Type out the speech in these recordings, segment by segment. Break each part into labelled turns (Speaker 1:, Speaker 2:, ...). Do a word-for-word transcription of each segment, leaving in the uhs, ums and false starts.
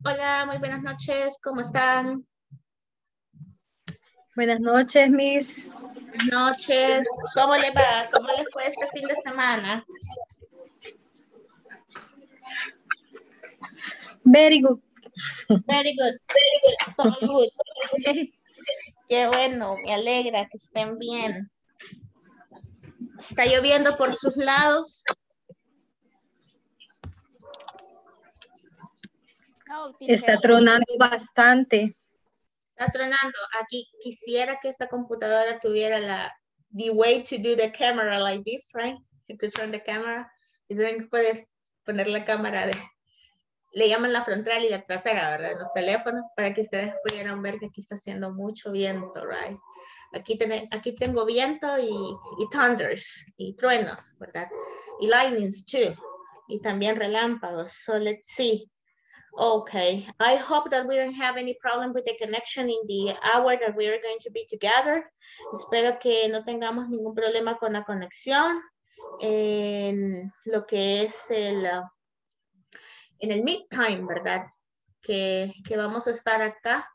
Speaker 1: Hola, muy buenas noches, ¿cómo están?
Speaker 2: Buenas noches, Miss.
Speaker 1: Buenas noches, ¿cómo le va? ¿Cómo le fue este fin de semana?
Speaker 2: Very good.
Speaker 1: Very good, todo good. Qué bueno, me alegra que estén bien. ¿Está lloviendo por sus lados?
Speaker 3: No,
Speaker 2: Está
Speaker 3: teacher.
Speaker 2: tronando bastante.
Speaker 1: Está tronando. Aquí quisiera que esta computadora tuviera la the way to do the camera like this, right? To turn the camera. Y saben que puedes poner la cámara de, le llaman la frontal y la trasera, ¿verdad? En los teléfonos, para que ustedes pudieran ver que aquí está haciendo mucho viento, right? Aquí, ten, aquí tengo viento y, y thunders, y truenos, ¿verdad? Y lightnings too, y también relámpagos. So let's see. Okay, I hope that we don't have any problem with the connection in the hour that we are going to be together. Espero que no tengamos ningún problema con la conexión en lo que es el, uh, en el meet time, ¿verdad? Que, que vamos a estar acá.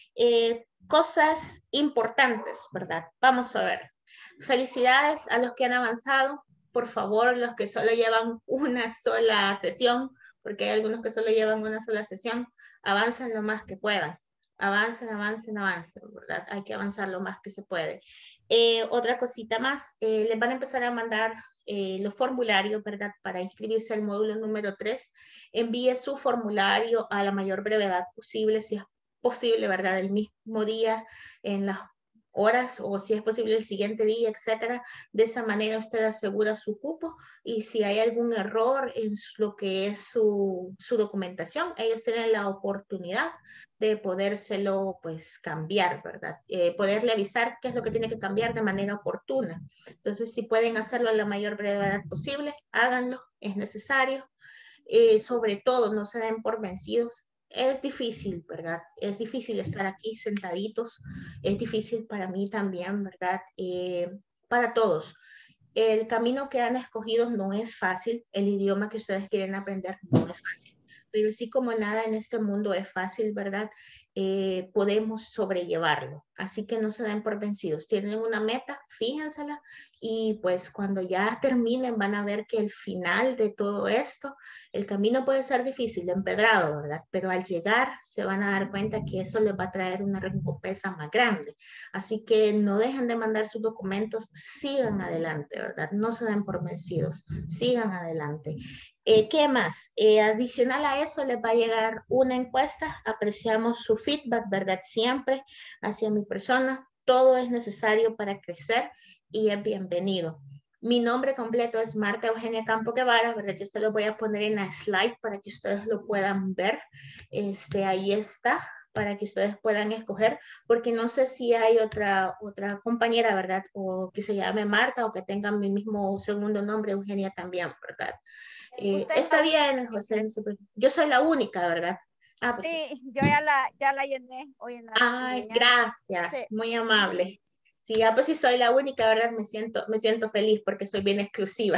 Speaker 1: Eh, cosas importantes, ¿verdad? Vamos a ver. Felicidades a los que han avanzado. Por favor, los que solo llevan una sola sesión, porque hay algunos que solo llevan una sola sesión, avancen lo más que puedan. Avancen, avancen, avancen, ¿verdad? Hay que avanzar lo más que se puede. Eh, otra cosita más, eh, les van a empezar a mandar eh, los formularios, ¿verdad? Para inscribirse al módulo número tres. Envíe su formulario a la mayor brevedad posible, si es posible, ¿verdad? El mismo día, en las horas, o si es posible el siguiente día, etcétera. De esa manera usted asegura su cupo, y si hay algún error en lo que es su, su documentación, ellos tienen la oportunidad de podérselo, pues, cambiar, ¿verdad? Eh, poderle avisar qué es lo que tiene que cambiar de manera oportuna. Entonces, si pueden hacerlo a la mayor brevedad posible, háganlo, es necesario. Eh, sobre todo, no se den por vencidos. Es difícil, ¿verdad? Es difícil estar aquí sentaditos. Es difícil para mí también, ¿verdad? Eh, para todos. El camino que han escogido no es fácil. El idioma que ustedes quieren aprender no es fácil. Pero sí, como nada en este mundo es fácil, ¿verdad? Eh, podemos sobrellevarlo. Así que no se den por vencidos. Tienen una meta, fíjensela, y pues cuando ya terminen van a ver que el final de todo esto, el camino puede ser difícil, empedrado, ¿verdad? Pero al llegar se van a dar cuenta que eso les va a traer una recompensa más grande. Así que no dejen de mandar sus documentos, sigan adelante, ¿verdad? No se den por vencidos, sigan adelante. Eh, ¿Qué más? Eh, adicional a eso les va a llegar una encuesta. Apreciamos su feedback, ¿verdad? Siempre hacia mi persona. Todo es necesario para crecer y es bienvenido. Mi nombre completo es Marta Eugenia Campo Guevara, ¿verdad? Yo se lo voy a poner en la slide para que ustedes lo puedan ver. Este, ahí está, para que ustedes puedan escoger, porque no sé si hay otra, otra compañera, ¿verdad? O que se llame Marta o que tenga mi mismo segundo nombre, Eugenia también, ¿verdad? Eh,
Speaker 3: Usted es
Speaker 1: está
Speaker 3: la
Speaker 1: bien,
Speaker 3: única,
Speaker 1: José.
Speaker 3: teacher.
Speaker 1: Yo soy la única, ¿verdad? Ah, pues sí.
Speaker 3: Sí, yo ya la, ya la llené hoy en la, en la
Speaker 1: Ay,
Speaker 3: mañana.
Speaker 1: gracias,
Speaker 3: Sí.
Speaker 1: muy amable. Sí, ah, pues sí soy la única, ¿verdad? Me siento, me siento feliz porque soy bien exclusiva.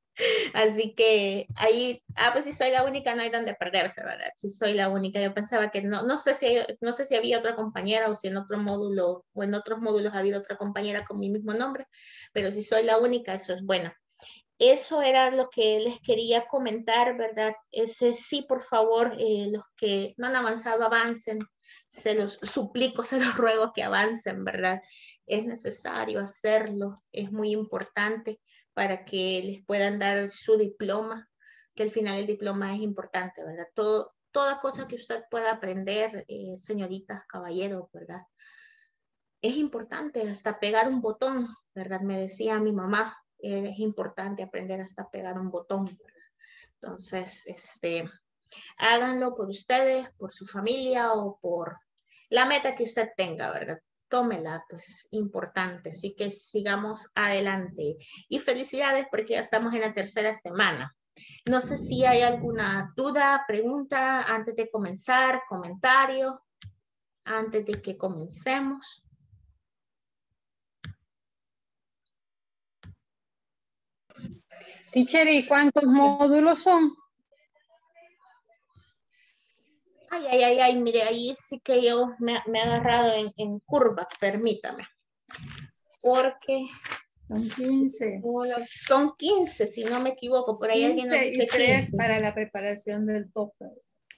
Speaker 1: Así que ahí, ah, pues si soy la única, no hay donde perderse, ¿verdad? Si soy la única, yo pensaba que no, no sé si, no sé si había otra compañera o si en otro módulo o en otros módulos ha habido otra compañera con mi mismo nombre, pero si soy la única, eso es bueno. Eso era lo que les quería comentar, ¿verdad? Ese sí, por favor, eh, los que no han avanzado, avancen. Se los suplico, se los ruego que avancen, ¿verdad? Es necesario hacerlo, es muy importante para que les puedan dar su diploma, que al final el diploma es importante, ¿verdad? Todo, toda cosa que usted pueda aprender, eh, señoritas, caballeros, ¿verdad? Es importante hasta pegar un botón, ¿verdad? Me decía mi mamá, eh, es importante aprender hasta pegar un botón, ¿verdad? Entonces, este, háganlo por ustedes, por su familia o por la meta que usted tenga, ¿verdad? Tómela, pues importante. Así que sigamos adelante. Y felicidades porque ya estamos en la tercera semana. No sé si hay alguna duda, pregunta antes de comenzar, comentario, antes de que comencemos.
Speaker 2: Teacher, ¿y cuántos módulos son?
Speaker 1: Ay, ay, ay, ay, mire, ahí sí que yo me, me he agarrado en, en curva, permítame. Porque
Speaker 4: Son quince.
Speaker 1: son quince, si no me equivoco. Por ahí alguien nos
Speaker 4: quince
Speaker 1: dice
Speaker 4: y tres
Speaker 1: quince.
Speaker 4: para la preparación del TOEFL.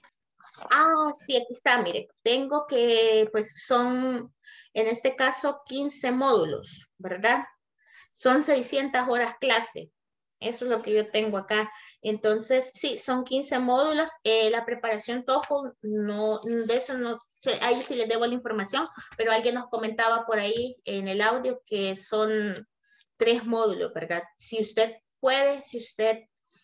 Speaker 1: Ah, sí, aquí está, mire. Tengo que, pues son, en este caso, quince módulos, ¿verdad? Son seiscientas horas clase. Eso es lo que yo tengo acá. Entonces, sí, son quince módulos. Eh, la preparación TOEFL, no, de eso no sé, ahí sí les debo la información, pero alguien nos comentaba por ahí en el audio que son tres módulos, ¿verdad? Si usted puede, si usted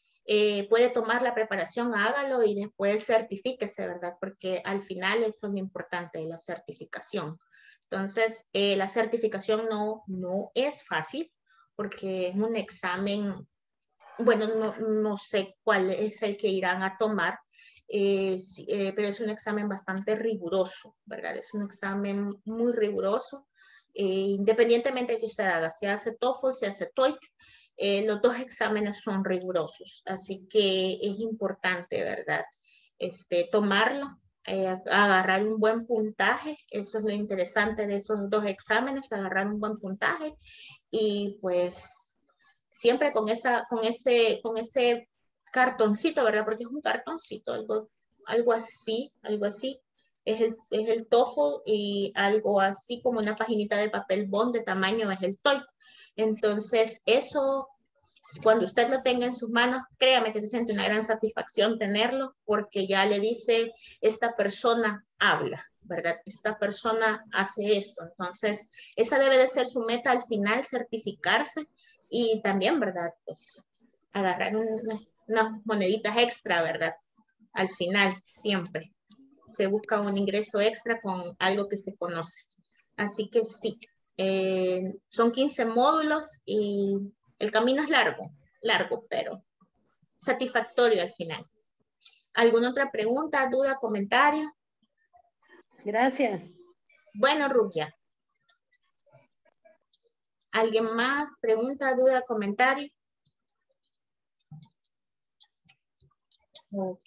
Speaker 1: eh, puede tomar la preparación, hágalo y después certifíquese, ¿verdad? Porque al final eso es lo importante, la certificación. Entonces, eh, la certificación no, no es fácil porque es un examen, bueno, no, no sé cuál es el que irán a tomar, eh, eh, pero es un examen bastante riguroso, ¿verdad? Es un examen muy riguroso, eh, independientemente de que usted haga, si hace TOEFL, si hace TOEIC, eh, los dos exámenes son rigurosos, así que es importante, ¿verdad? Este, tomarlo, eh, agarrar un buen puntaje, eso es lo interesante de esos dos exámenes, agarrar un buen puntaje y pues siempre con, esa, con, ese, con ese cartoncito, ¿verdad? Porque es un cartoncito, algo, algo así, algo así. Es el, es el TOEFL y algo así como una paginita de papel bond de tamaño es el TOEIC. Entonces, eso, cuando usted lo tenga en sus manos, créame que se siente una gran satisfacción tenerlo porque ya le dice, esta persona habla, ¿verdad? Esta persona hace esto. Entonces, esa debe de ser su meta al final, certificarse y también, ¿verdad? Pues agarrar unas, unas moneditas extra, ¿verdad? Al final, siempre se busca un ingreso extra con algo que se conoce. Así que sí, eh, son quince módulos y el camino es largo, largo, pero satisfactorio al final. ¿Alguna otra pregunta, duda, comentario?
Speaker 2: Gracias.
Speaker 1: Bueno, Rubia. ¿Alguien más? Pregunta, duda, comentario. Ok.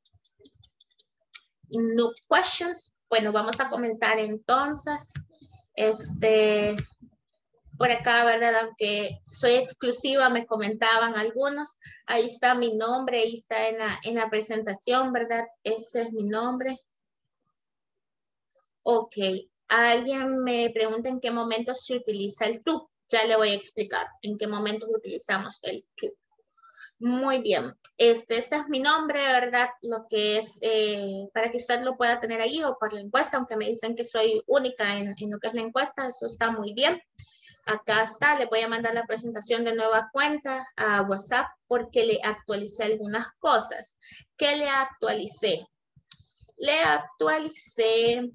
Speaker 1: No questions. Bueno, vamos a comenzar entonces. Este, por acá, ¿verdad? Aunque soy exclusiva, me comentaban algunos. Ahí está mi nombre, ahí está en la, en la presentación, ¿verdad? Ese es mi nombre. Ok. Alguien me pregunta en qué momento se utiliza el tú. Ya le voy a explicar en qué momento utilizamos el tú. Muy bien. Este, este es mi nombre, ¿verdad? Lo que es, eh, para que usted lo pueda tener ahí o para la encuesta, aunque me dicen que soy única en, en lo que es la encuesta, eso está muy bien. Acá está, le voy a mandar la presentación de nueva cuenta a WhatsApp porque le actualicé algunas cosas. ¿Qué le actualicé? Le actualicé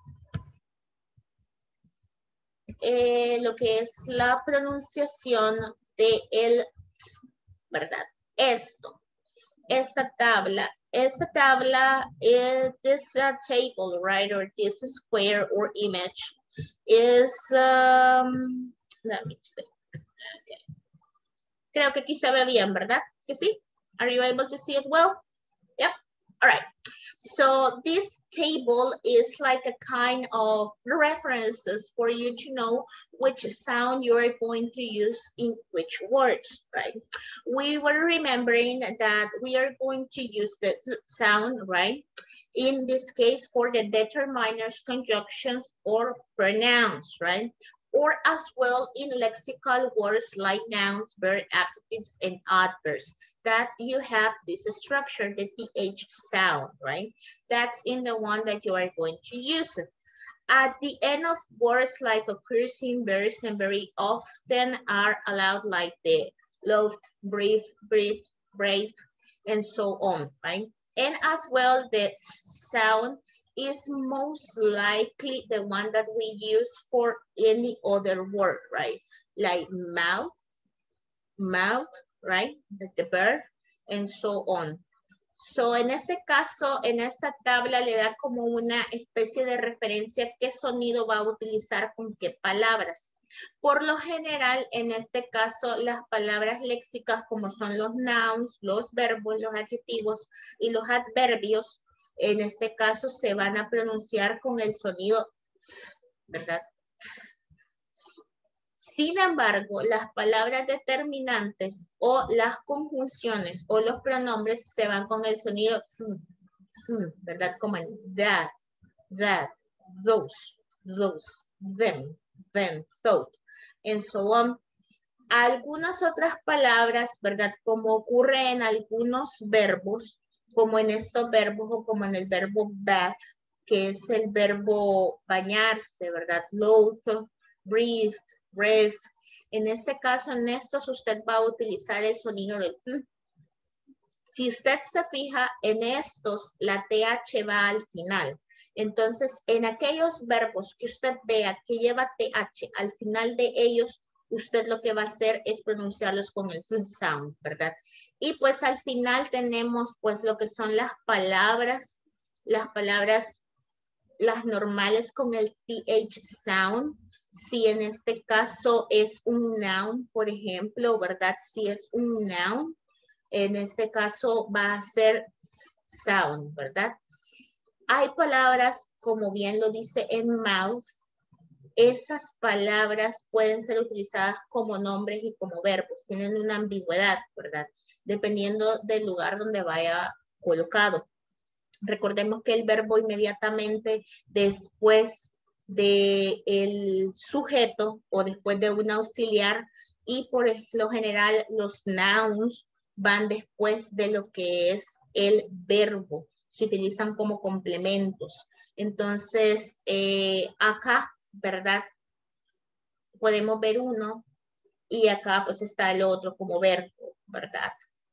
Speaker 1: eh, lo que es la pronunciación de el, ¿verdad? Esto, esta tabla, esta tabla, uh, this uh, table, right, or this square or image is, um, let me see. Okay. Creo que aquí se ve bien, ¿verdad? Que sí? Are you able to see it well? Yep. All right. So this table is like a kind of references for you to know which sound you're going to use in which words, right? We were remembering that we are going to use the sound, right? In this case, for the determiners, conjunctions, or pronouns, right? Or as well in lexical words like nouns, verb, adjectives, and adverbs, that you have this structure, the T H sound, right? That's in the one that you are going to use it. At the end of words like occurs in verbs and very often are allowed like the loved, brief, breathe, brave, and so on, right? And as well, the sound is most likely the one that we use for any other word, right? Like mouth, mouth, right? The, the verb, and so on. So, en este caso, en esta tabla le da como una especie de referencia qué sonido va a utilizar con qué palabras. Por lo general, en este caso, las palabras léxicas como son los nouns, los verbos, los adjetivos y los adverbios En este caso se van a pronunciar con el sonido, ¿verdad? Sin embargo, las palabras determinantes o las conjunciones o los pronombres se van con el sonido, ¿verdad? Como en that, that, those, those, them, them, thought, and so on. Algunas otras palabras, ¿verdad? Como ocurre en algunos verbos, como en estos verbos o como en el verbo bath, que es el verbo bañarse, ¿verdad? Clothe, breathe, breathe. En este caso, en estos usted va a utilizar el sonido de T. Si usted se fija, en estos la T H va al final. Entonces, en aquellos verbos que usted vea que lleva T H al final de ellos, usted lo que va a hacer es pronunciarlos con el sound, ¿verdad? Y pues al final tenemos pues lo que son las palabras, las palabras, las normales con el T H sound. Si en este caso es un noun, por ejemplo, ¿verdad? Si es un noun, en este caso va a ser sound, ¿verdad? Hay palabras, como bien lo dice en mouth, esas palabras pueden ser utilizadas como nombres y como verbos. Tienen una ambigüedad, ¿verdad? Dependiendo del lugar donde vaya colocado. Recordemos que el verbo inmediatamente después del sujeto o después de un auxiliar y por lo general los nouns van después de lo que es el verbo. Se utilizan como complementos. Entonces, eh, acá, ¿verdad? Podemos ver uno y acá pues está el otro como verbo, ¿verdad?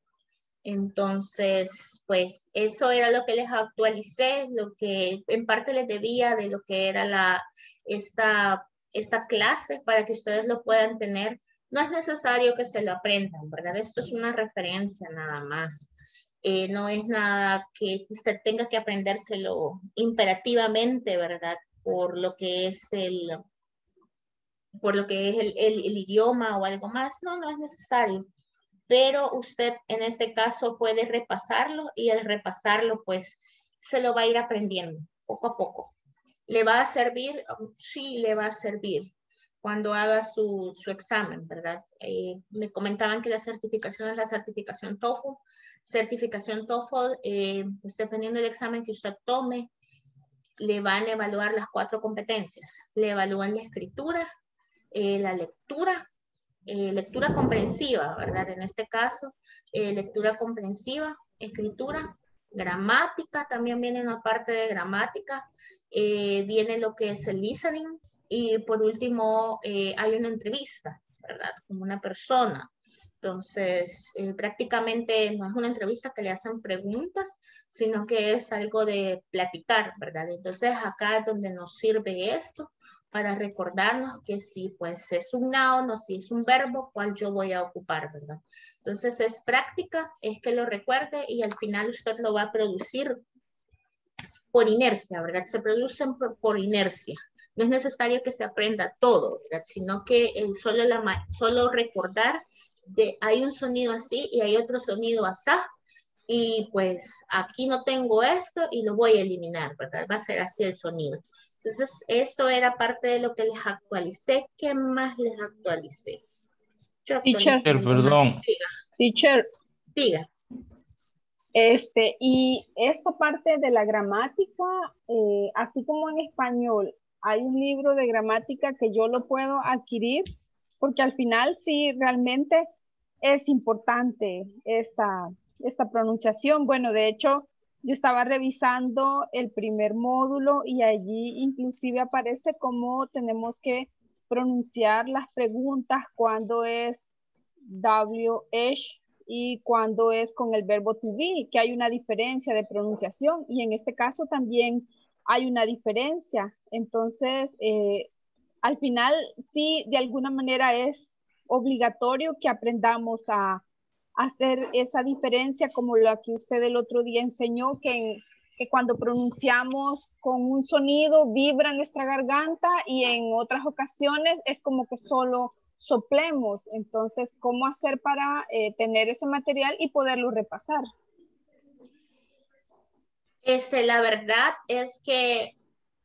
Speaker 1: Entonces, pues eso era lo que les actualicé, lo que en parte les debía de lo que era la, esta, esta clase para que ustedes lo puedan tener. No es necesario que se lo aprendan, ¿verdad? Esto es una referencia nada más. Eh, no es nada que usted tenga que aprendérselo imperativamente, ¿verdad? Por lo que es el, por lo que es el, el, el idioma o algo más. No, no es necesario. Pero usted en este caso puede repasarlo y al repasarlo pues se lo va a ir aprendiendo poco a poco. ¿Le va a servir? Sí, le va a servir cuando haga su, su examen, ¿verdad? Eh, me comentaban que la certificación es la certificación TOEFL. Certificación TOEFL, eh, pues dependiendo del examen que usted tome, le van a evaluar las cuatro competencias. Le evalúan la escritura, eh, la lectura, eh, lectura comprensiva, ¿verdad? En este caso, eh, lectura comprensiva, escritura, gramática, también viene una parte de gramática, eh, viene lo que es el listening y por último eh, hay una entrevista, ¿verdad? Con una persona. Entonces, eh, prácticamente no es una entrevista que le hacen preguntas, sino que es algo de platicar, ¿verdad? Entonces, acá es donde nos sirve esto para recordarnos que si pues es un noun o si es un verbo, cuál yo voy a ocupar, ¿verdad? Entonces, es práctica, es que lo recuerde y al final usted lo va a producir por inercia, ¿verdad? Se producen por, por inercia. No es necesario que se aprenda todo, ¿verdad? Sino que eh, solo, la, solo recordar de hay un sonido así y hay otro sonido asá y pues aquí no tengo esto y lo voy a eliminar, ¿verdad? Va a ser así el sonido. Entonces, eso era parte de lo que les actualicé. ¿Qué más les actualicé? Yo
Speaker 2: Teacher,
Speaker 5: perdón.
Speaker 1: Diga.
Speaker 2: Teacher,
Speaker 1: Diga.
Speaker 2: este, y esta parte de la gramática, eh, así como en español, hay un libro de gramática que yo lo puedo adquirir, porque al final sí, realmente es importante esta, esta pronunciación. Bueno, de hecho, yo estaba revisando el primer módulo y allí inclusive aparece cómo tenemos que pronunciar las preguntas cuando es W H y cuando es con el verbo to be, que hay una diferencia de pronunciación y en este caso también hay una diferencia. Entonces, eh, al final sí, de alguna manera es obligatorio que aprendamos a, a hacer esa diferencia como la que usted el otro día enseñó, que, en, que cuando pronunciamos con un sonido vibra nuestra garganta y en otras ocasiones es como que solo soplemos. Entonces, ¿cómo hacer para eh, tener ese material y poderlo repasar?
Speaker 1: Este, la verdad es que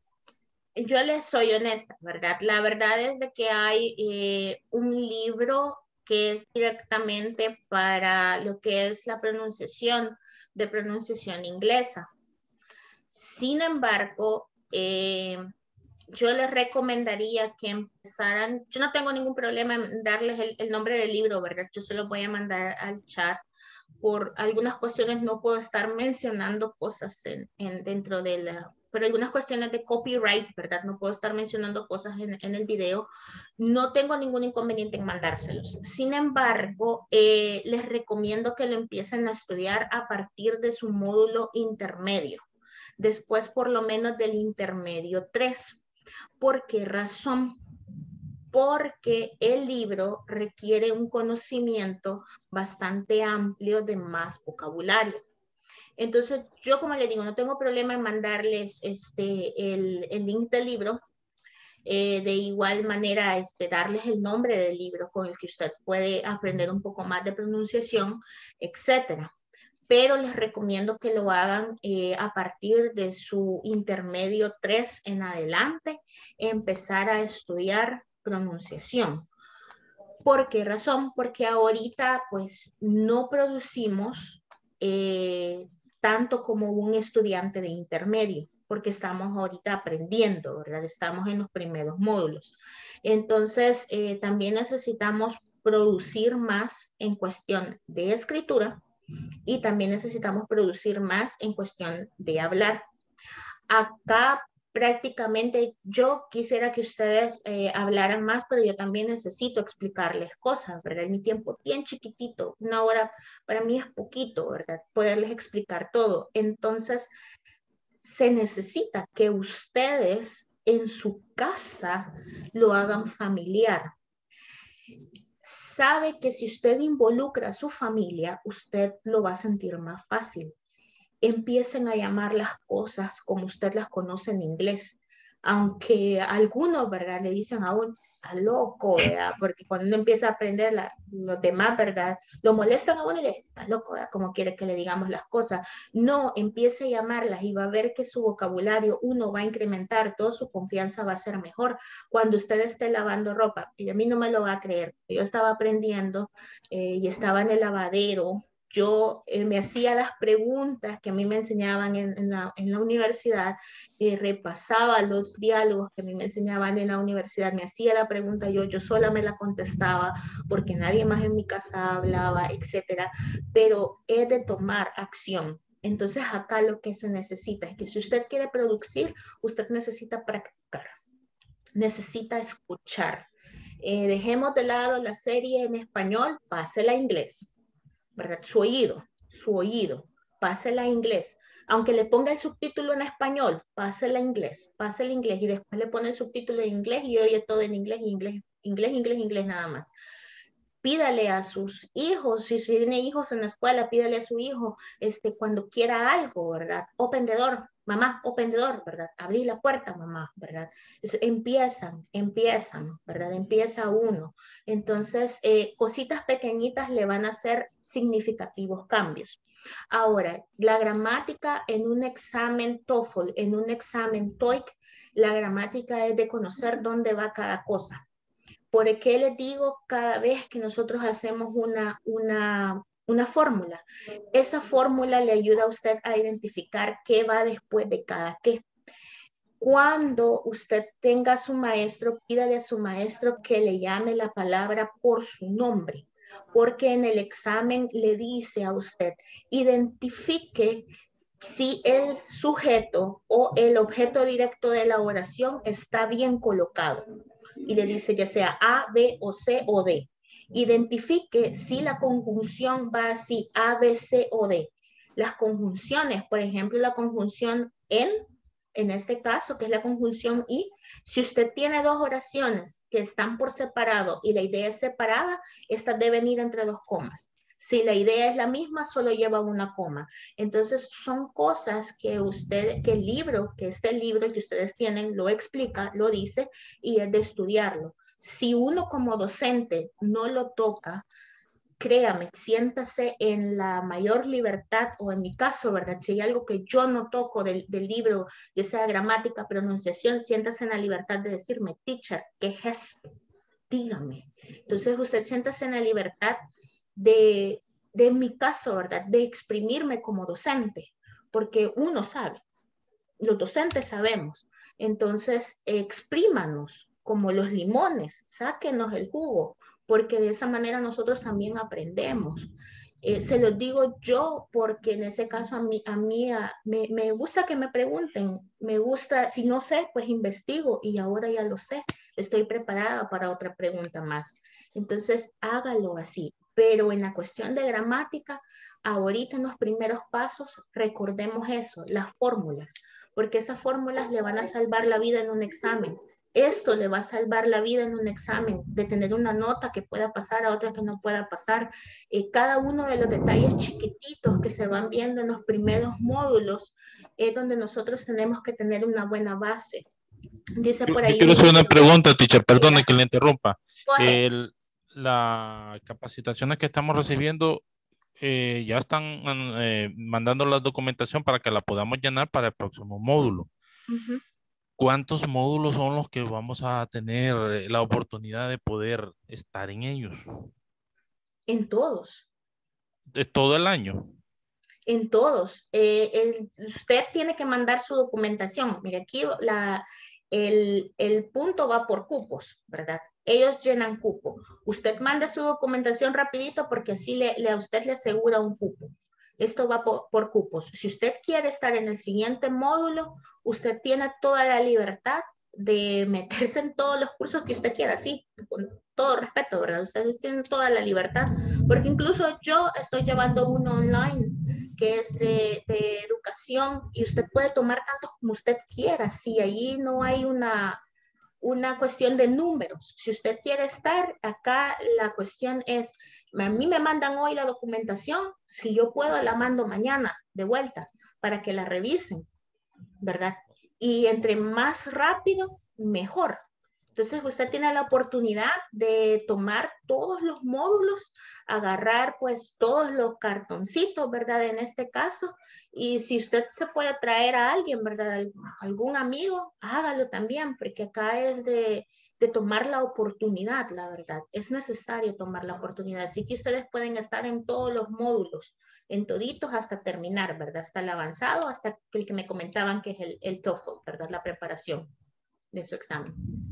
Speaker 1: yo les soy honesta, ¿verdad? La verdad es de que hay eh, un libro que es directamente para lo que es la pronunciación, de pronunciación inglesa. Sin embargo, eh, yo les recomendaría que empezaran, yo no tengo ningún problema en darles el, el nombre del libro, ¿verdad? Yo se lo voy a mandar al chat. Por algunas cuestiones no puedo estar mencionando cosas en, en dentro de la, por algunas cuestiones de copyright, ¿verdad? No puedo estar mencionando cosas en, en el video. No tengo ningún inconveniente en mandárselos. Sin embargo, eh, les recomiendo que lo empiecen a estudiar a partir de su módulo intermedio. Después, por lo menos del intermedio tres. ¿Por qué razón? Porque el libro requiere un conocimiento bastante amplio de más vocabulario. Entonces, yo como les digo, no tengo problema en mandarles este, el, el link del libro. Eh, de igual manera, este, darles el nombre del libro con el que usted puede aprender un poco más de pronunciación, etcétera. Pero les recomiendo que lo hagan eh, a partir de su intermedio tres en adelante, empezar a estudiar pronunciación. ¿Por qué razón? Porque ahorita pues no producimos eh, tanto como un estudiante de intermedio, porque estamos ahorita aprendiendo, ¿verdad? Estamos en los primeros módulos. Entonces, eh, también necesitamos producir más en cuestión de escritura y también necesitamos producir más en cuestión de hablar. Acá prácticamente yo quisiera que ustedes eh, hablaran más, pero yo también necesito explicarles cosas, ¿verdad? En mi tiempo bien chiquitito, una hora para mí es poquito, ¿verdad? Poderles explicar todo. Entonces, se necesita que ustedes en su casa lo hagan familiar. Sabe que si usted involucra a su familia, usted lo va a sentir más fácil. Empiecen a llamar las cosas como usted las conoce en inglés. Aunque algunos, ¿verdad? Le dicen a uno, está loco, ¿verdad? Porque cuando uno empieza a aprender la, los demás, ¿verdad? Lo molestan a uno y le dicen, está loco, ¿verdad? Como quiere que le digamos las cosas. No, empiece a llamarlas y va a ver que su vocabulario, uno, va a incrementar, toda su confianza va a ser mejor. Cuando usted esté lavando ropa, y a mí no me lo va a creer, yo estaba aprendiendo eh, y estaba en el lavadero. Yo eh, me hacía las preguntas que a mí me enseñaban en, en, la, en la universidad, eh, repasaba los diálogos que a mí me enseñaban en la universidad, me hacía la pregunta yo, yo sola me la contestaba porque nadie más en mi casa hablaba, etcétera. Pero es de tomar acción. Entonces acá lo que se necesita es que si usted quiere producir, usted necesita practicar, necesita escuchar. Eh, dejemos de lado la serie en español, pásela a inglés. ¿Verdad? Su oído, su oído, pásela a inglés. Aunque le ponga el subtítulo en español, pásela a inglés, pásela a inglés y después le pone el subtítulo en inglés y oye todo en inglés, inglés, inglés, inglés, inglés nada más. Pídale a sus hijos, si tiene hijos en la escuela, pídale a su hijo este, cuando quiera algo, ¿verdad? Open the door, mamá, open the door, ¿verdad? Abrí la puerta, mamá, ¿verdad? Es, empiezan, empiezan, ¿verdad? Empieza uno. Entonces, eh, cositas pequeñitas le van a hacer significativos cambios. Ahora, la gramática en un examen TOEFL, en un examen TOEIC, la gramática es de conocer dónde va cada cosa. ¿Por qué les digo cada vez que nosotros hacemos una, una, una fórmula? Esa fórmula le ayuda a usted a identificar qué va después de cada qué. Cuando usted tenga a su maestro, pídale a su maestro que le llame la palabra por su nombre, porque en el examen le dice a usted, identifique si el sujeto o el objeto directo de la oración está bien colocado. Y le dice ya sea A, B o C o D. Identifique si la conjunción va así, A, B, C o D. Las conjunciones, por ejemplo, la conjunción en, en este caso, que es la conjunción y, si usted tiene dos oraciones que están por separado y la idea es separada, estas deben ir entre dos comas. Si la idea es la misma, solo lleva una coma. Entonces, son cosas que usted, que el libro, que este libro que ustedes tienen, lo explica, lo dice, y es de estudiarlo. Si uno como docente no lo toca, créame, siéntase en la mayor libertad, o en mi caso, ¿verdad? Si hay algo que yo no toco del, del libro, ya sea gramática, pronunciación, siéntase en la libertad de decirme, teacher, ¿qué es esto? Dígame. Entonces usted siéntase en la libertad de, de en mi caso, ¿verdad? De exprimirme como docente, porque uno sabe, los docentes sabemos. Entonces, exprímanos como los limones, sáquenos el jugo, porque de esa manera nosotros también aprendemos. Eh, se los digo yo porque en ese caso a mí, a mí a, me, me gusta que me pregunten, me gusta, si no sé, pues investigo y ahora ya lo sé, estoy preparada para otra pregunta más. Entonces, hágalo así, pero en la cuestión de gramática, ahorita en los primeros pasos, recordemos eso, las fórmulas, porque esas fórmulas le van a salvar la vida en un examen. Esto le va a salvar la vida en un examen, de tener una nota que pueda pasar a otra que no pueda pasar. Eh, cada uno de los detalles chiquititos que se van viendo en los primeros módulos es donde nosotros tenemos que tener una buena base. Dice
Speaker 5: Yo,
Speaker 1: por
Speaker 5: yo
Speaker 1: ahí.
Speaker 5: quiero hacer una pregunta, teacher, perdone
Speaker 1: Diga.
Speaker 5: que le interrumpa.
Speaker 1: Coge.
Speaker 5: El, las capacitaciones que estamos recibiendo eh, ya están eh, mandando la documentación para que la podamos llenar para el próximo módulo.
Speaker 1: Uh-huh.
Speaker 5: ¿Cuántos módulos son los que vamos a tener eh, la oportunidad de poder estar en ellos?
Speaker 1: En todos.
Speaker 5: ¿Es todo el año?
Speaker 1: En todos. Eh, el, usted tiene que mandar su documentación. Mire, aquí la, el, el punto va por cupos, ¿verdad? Ellos llenan cupo. Usted manda su documentación rapidito porque así le, le, a usted le asegura un cupo. Esto va por, por cupos. Si usted quiere estar en el siguiente módulo, usted tiene toda la libertad de meterse en todos los cursos que usted quiera, sí, con todo respeto, ¿verdad? Ustedes tienen toda la libertad, porque incluso yo estoy llevando uno online que es de, de educación y usted puede tomar tantos como usted quiera, si allí no hay una, una cuestión de números. Si usted quiere estar acá, la cuestión es, a mí me mandan hoy la documentación, si yo puedo la mando mañana de vuelta para que la revisen, ¿verdad? Y entre más rápido, mejor. Entonces usted tiene la oportunidad de tomar todos los módulos, agarrar pues todos los cartoncitos, ¿verdad? En este caso, y si usted se puede traer a alguien, ¿verdad? Algún amigo, hágalo también, porque acá es de, de tomar la oportunidad, la verdad. Es necesario tomar la oportunidad. Así que ustedes pueden estar en todos los módulos, en toditos hasta terminar, ¿verdad? Hasta el avanzado, hasta el que me comentaban que es el, el TOEFL, ¿verdad? La preparación de su examen.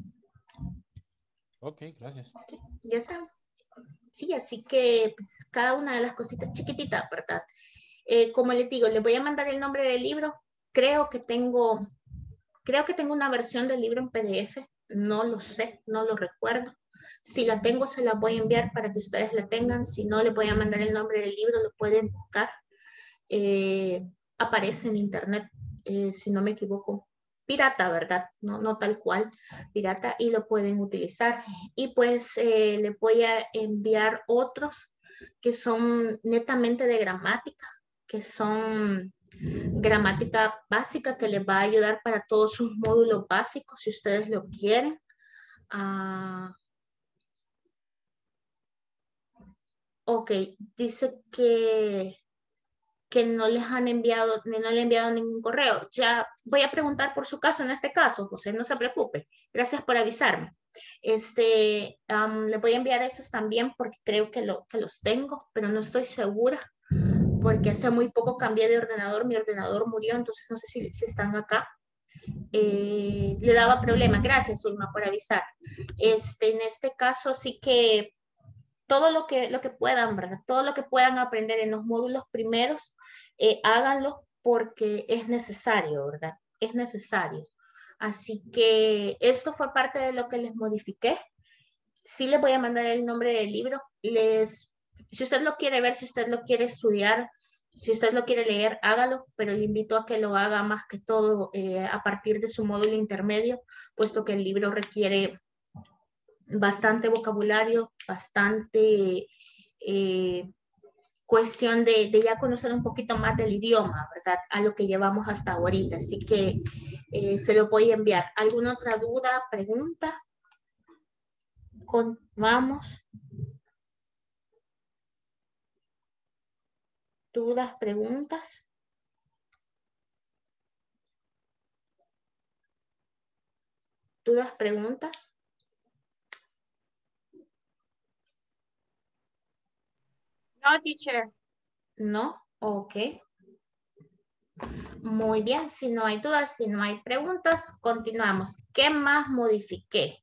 Speaker 5: Ok, gracias.
Speaker 1: Sí, ya saben. Sí, así que pues, cada una de las cositas chiquititas, ¿verdad? Eh, como les digo, les voy a mandar el nombre del libro. Creo que tengo, creo que tengo una versión del libro en P D F. No lo sé, no lo recuerdo. Si la tengo, se la voy a enviar para que ustedes la tengan. Si no, les voy a mandar el nombre del libro, lo pueden buscar. Eh, aparece en internet, eh, si no me equivoco. Pirata, ¿verdad? No, no tal cual, pirata, y lo pueden utilizar. Y pues eh, les voy a enviar otros que son netamente de gramática, que son gramática básica que les va a ayudar para todos sus módulos básicos, si ustedes lo quieren. Uh, ok, dice que que no les han enviado, no le han enviado ningún correo. Ya voy a preguntar por su caso en este caso, José, no se preocupe. Gracias por avisarme. Este, um, le voy a enviar esos también porque creo que, lo, que los tengo, pero no estoy segura porque hace muy poco cambié de ordenador, mi ordenador murió, entonces no sé si, si están acá. Eh, le daba problemas. Gracias, Ulma, por avisar. Este, en este caso sí que todo lo que, lo que puedan, ¿verdad? Todo lo que puedan aprender en los módulos primeros, eh, háganlo porque es necesario, ¿verdad? Es necesario. Así que esto fue parte de lo que les modifiqué. Sí les voy a mandar el nombre del libro. Les, si usted lo quiere ver, si usted lo quiere estudiar, si usted lo quiere leer, hágalo, pero le invito a que lo haga más que todo eh, a partir de su módulo intermedio, puesto que el libro requiere bastante vocabulario, bastante eh, cuestión de, de ya conocer un poquito más del idioma, ¿verdad? A lo que llevamos hasta ahorita. Así que eh, se lo voy a enviar. ¿Alguna otra duda, pregunta? Continuamos. ¿Dudas, preguntas? ¿Dudas, preguntas?
Speaker 3: No, teacher.
Speaker 1: No, ok. Muy bien, si no hay dudas, si no hay preguntas, continuamos. ¿Qué más modifiqué?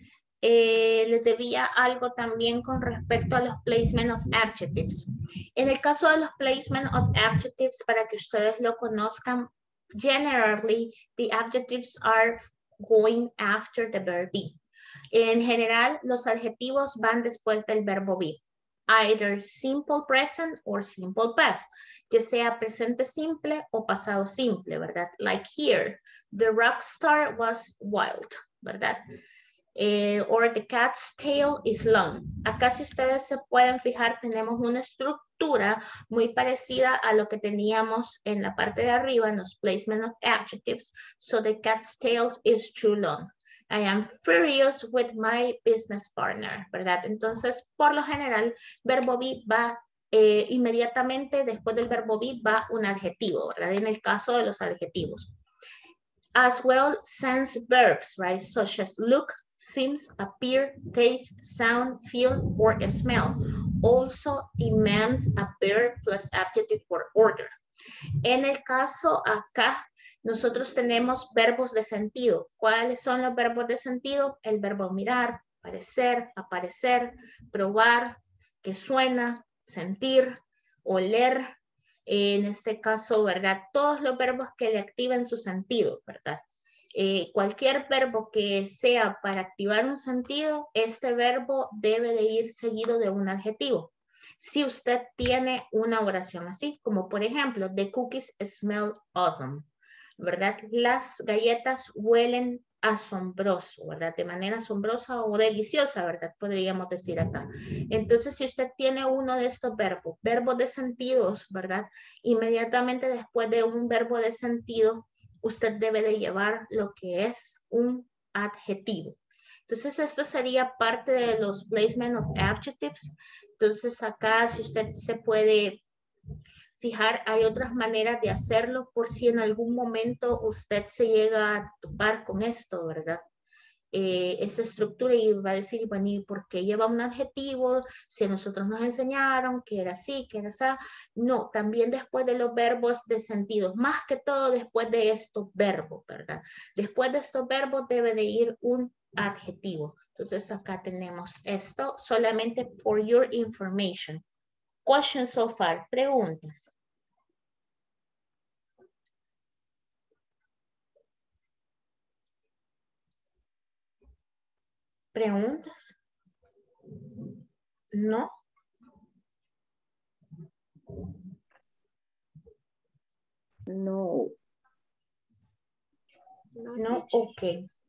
Speaker 1: Eh, les debía algo también con respecto a los placement of adjectives. En el caso de los placement of adjectives, para que ustedes lo conozcan, generally, the adjectives are going after the verb be. En general, los adjetivos van después del verbo be. Either simple present or simple past, que sea presente simple o pasado simple, ¿verdad? Like here, the rock star was wild, ¿verdad? Eh, or the cat's tail is long. Acá, si ustedes se pueden fijar, tenemos una estructura muy parecida a lo que teníamos en la parte de arriba en los placement of adjectives. So the cat's tail is too long. I am furious with my business partner, ¿verdad? Entonces, por lo general, verbo be va eh, inmediatamente después del verbo be va un adjetivo, ¿verdad? En el caso de los adjetivos. As well, sense verbs, right? Such as look, seems, appear, taste, sound, feel, or smell. Also, immense, appear plus adjective or order. En el caso acá, nosotros tenemos verbos de sentido. ¿Cuáles son los verbos de sentido? El verbo mirar, parecer, aparecer, probar, que suena, sentir, oler. En este caso, ¿verdad? Todos los verbos que le activen su sentido, ¿verdad? Eh, cualquier verbo que sea para activar un sentido, este verbo debe de ir seguido de un adjetivo. Si usted tiene una oración así, como por ejemplo, the cookies smell awesome, ¿verdad? Las galletas huelen asombroso, ¿verdad? De manera asombrosa o deliciosa, ¿verdad? Podríamos decir acá. Entonces, si usted tiene uno de estos verbos, verbos de sentidos, ¿verdad? Inmediatamente después de un verbo de sentido, usted debe de llevar lo que es un adjetivo. Entonces, esto sería parte de los placement of adjectives. Entonces, acá, si usted se puede fijar, hay otras maneras de hacerlo por si en algún momento usted se llega a topar con esto, ¿verdad? Eh, esa estructura y va a decir, bueno, ¿y por qué lleva un adjetivo? Si a nosotros nos enseñaron que era así, que era así. No, también después de los verbos de sentido, más que todo después de estos verbos, ¿verdad? Después de estos verbos debe de ir un adjetivo. Entonces acá tenemos esto solamente for your information. Questions so far, preguntas. ¿Preguntas? ¿No?
Speaker 4: No.
Speaker 1: No, ok.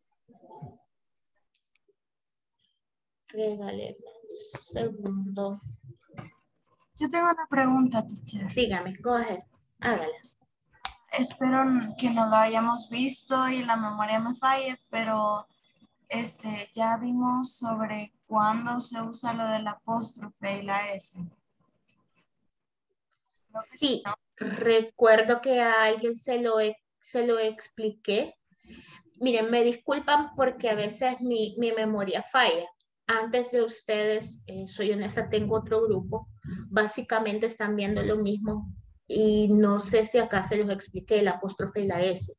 Speaker 1: Regale un segundo.
Speaker 6: Yo tengo una pregunta, teacher.
Speaker 1: Dígame, go ahead, hágala.
Speaker 6: Espero que no lo hayamos visto y la memoria me falle, pero este, ya vimos sobre cuándo se usa lo del apóstrofe y la S. Creo que
Speaker 1: Sí,
Speaker 6: ¿no?
Speaker 1: recuerdo que a alguien se lo, se lo expliqué. Miren, me disculpan porque a veces mi, mi memoria falla. Antes de ustedes, eh, soy honesta, tengo otro grupo. Básicamente están viendo lo mismo y no sé si acá se los expliqué, el apóstrofe y la S.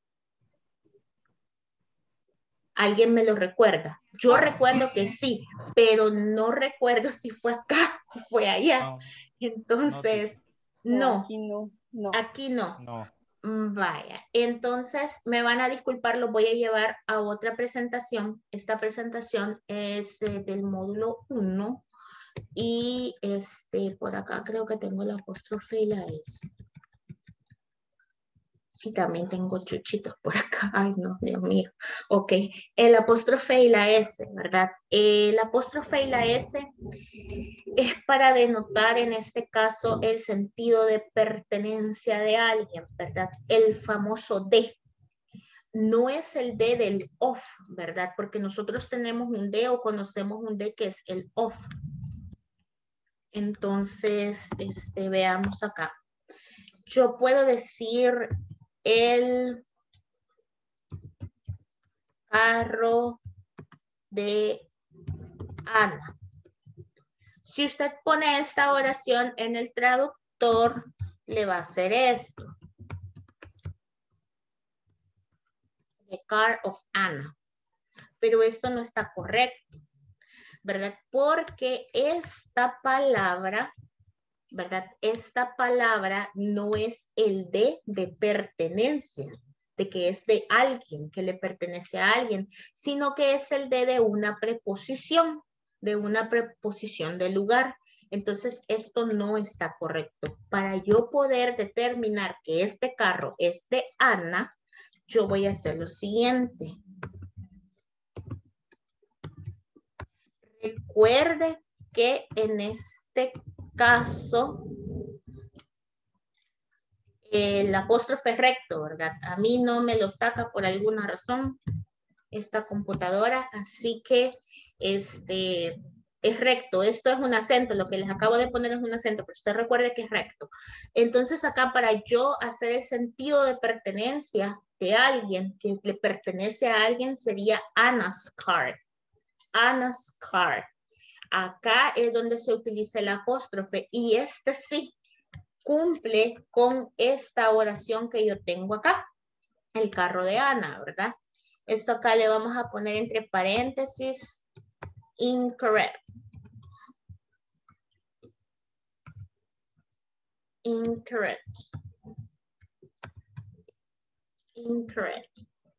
Speaker 1: ¿Alguien me lo recuerda? Yo recuerdo que sí, pero no recuerdo si fue acá o fue allá.
Speaker 5: No,
Speaker 1: Entonces,
Speaker 2: No,
Speaker 1: no,
Speaker 2: aquí no, no.
Speaker 1: aquí no.
Speaker 5: no.
Speaker 1: Mm, Vaya, entonces me van a disculpar, lo voy a llevar a otra presentación. Esta presentación es eh, del módulo uno y este, por acá creo que tengo la apóstrofe y la S. Sí, también tengo chuchitos por acá. Ay, no, Dios mío. Ok, el apóstrofe y la S, ¿verdad? El apóstrofe y la S es para denotar en este caso el sentido de pertenencia de alguien, ¿verdad? El famoso de. No es el de del of, ¿verdad? Porque nosotros tenemos un de o conocemos un de que es el of. Entonces, este, veamos acá. yo puedo decir el carro de Ana. Si usted pone esta oración en el traductor, le va a hacer esto. The car of Anna. Pero esto no está correcto, ¿verdad? Porque esta palabra, ¿verdad? Esta palabra no es el de de pertenencia, de que es de alguien, que le pertenece a alguien, sino que es el de de una preposición, de una preposición de lugar. Entonces, esto no está correcto. Para yo poder determinar que este carro es de Ana, yo voy a hacer lo siguiente. Recuerde que en este caso el apóstrofe es recto, ¿verdad? A mí no me lo saca por alguna razón esta computadora, así que este es recto. Esto es un acento, lo que les acabo de poner es un acento, pero usted recuerde que es recto. Entonces acá para yo hacer el sentido de pertenencia de alguien, que le pertenece a alguien, sería Anna's car. Anna's car. Acá es donde se utiliza el apóstrofe y este sí cumple con esta oración que yo tengo acá. El carro de Ana, ¿verdad? Esto acá le vamos a poner entre paréntesis incorrect. Incorrect. Incorrect.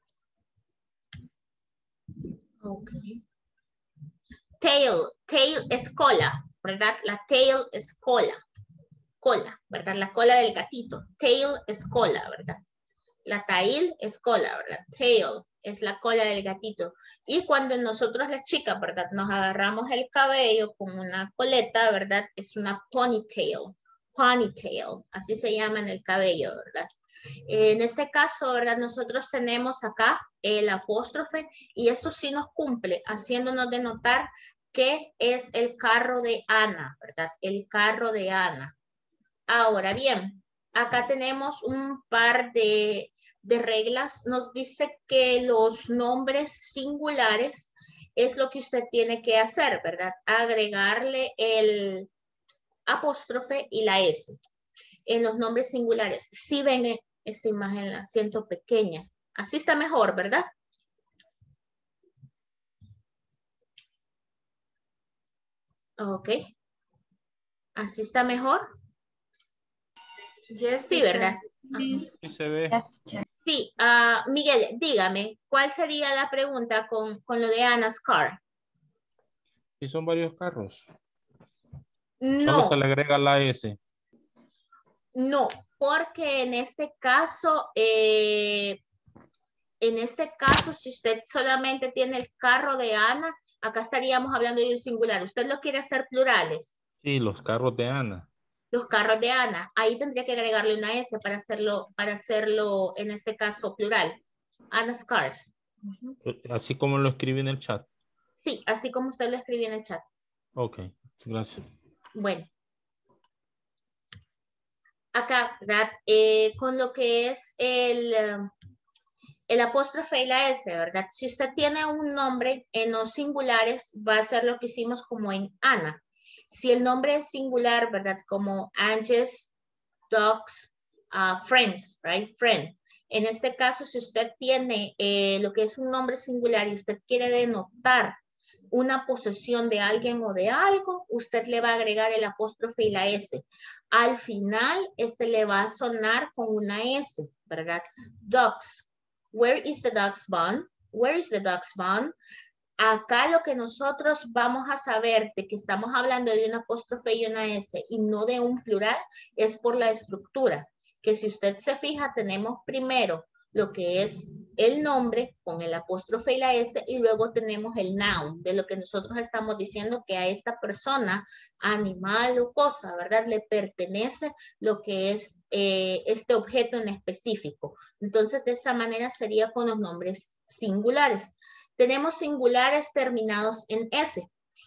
Speaker 1: Ok. Tail. Tail es cola, ¿verdad? La tail es cola. Cola, ¿verdad? La cola del gatito. Tail es cola, ¿verdad? La tail es cola, ¿verdad? Tail es la cola del gatito. Y cuando nosotros las chicas, ¿verdad? Nos agarramos el cabello con una coleta, ¿verdad? Es una ponytail. Ponytail, así se llama en el cabello, ¿verdad? En este caso, ¿verdad? Nosotros tenemos acá el apóstrofe y eso sí nos cumple, haciéndonos denotar que es el carro de Ana, ¿verdad? El carro de Ana. Ahora bien, acá tenemos un par de, de reglas. Nos dice que los nombres singulares es lo que usted tiene que hacer, ¿verdad? Agregarle el apóstrofe y la S en los nombres singulares. Si ven esta imagen, la siento pequeña. Así está mejor, ¿verdad? Ok. Así está mejor.
Speaker 6: Yes,
Speaker 1: Sí, ¿verdad?
Speaker 5: Sí se ve.
Speaker 6: Yes, teacher.
Speaker 1: Sí, uh, Miguel, dígame, ¿cuál sería la pregunta con, con lo de Anna's car?
Speaker 5: Sí, son varios carros.
Speaker 1: No.
Speaker 5: Solo se le agrega la S.
Speaker 1: No, porque en este caso, eh, en este caso, si usted solamente tiene el carro de Ana, acá estaríamos hablando de un singular. ¿Usted lo quiere hacer plurales?
Speaker 5: Sí, los carros de Ana.
Speaker 1: Los carros de Ana. Ahí tendría que agregarle una S para hacerlo, para hacerlo en este caso plural. Anna's cars. Uh-huh.
Speaker 5: Así como lo escribí en el chat.
Speaker 1: Sí, así como usted lo escribió en el chat.
Speaker 5: Ok, gracias.
Speaker 1: Bueno. Acá, ¿verdad? Eh, con lo que es el, el apóstrofe y la S, ¿verdad? Si usted tiene un nombre en los singulares, va a ser lo que hicimos como en Ana. Si el nombre es singular, ¿verdad? Como Angels, Dogs, uh, Friends, right? Friend. En este caso, si usted tiene eh, lo que es un nombre singular y usted quiere denotar una posesión de alguien o de algo, usted le va a agregar el apóstrofe y la S. Al final, este le va a sonar con una S, ¿verdad? Dogs. Where is the dog's bone? Where is the dog's bone? Acá lo que nosotros vamos a saber de que estamos hablando de un apóstrofe y una S y no de un plural es por la estructura. Que si usted se fija, tenemos primero lo que es el nombre con el apóstrofe y la S y luego tenemos el noun de lo que nosotros estamos diciendo que a esta persona, animal o cosa, ¿verdad? Le pertenece lo que es eh, este objeto en específico. Entonces, de esa manera sería con los nombres singulares. Tenemos singulares terminados en S.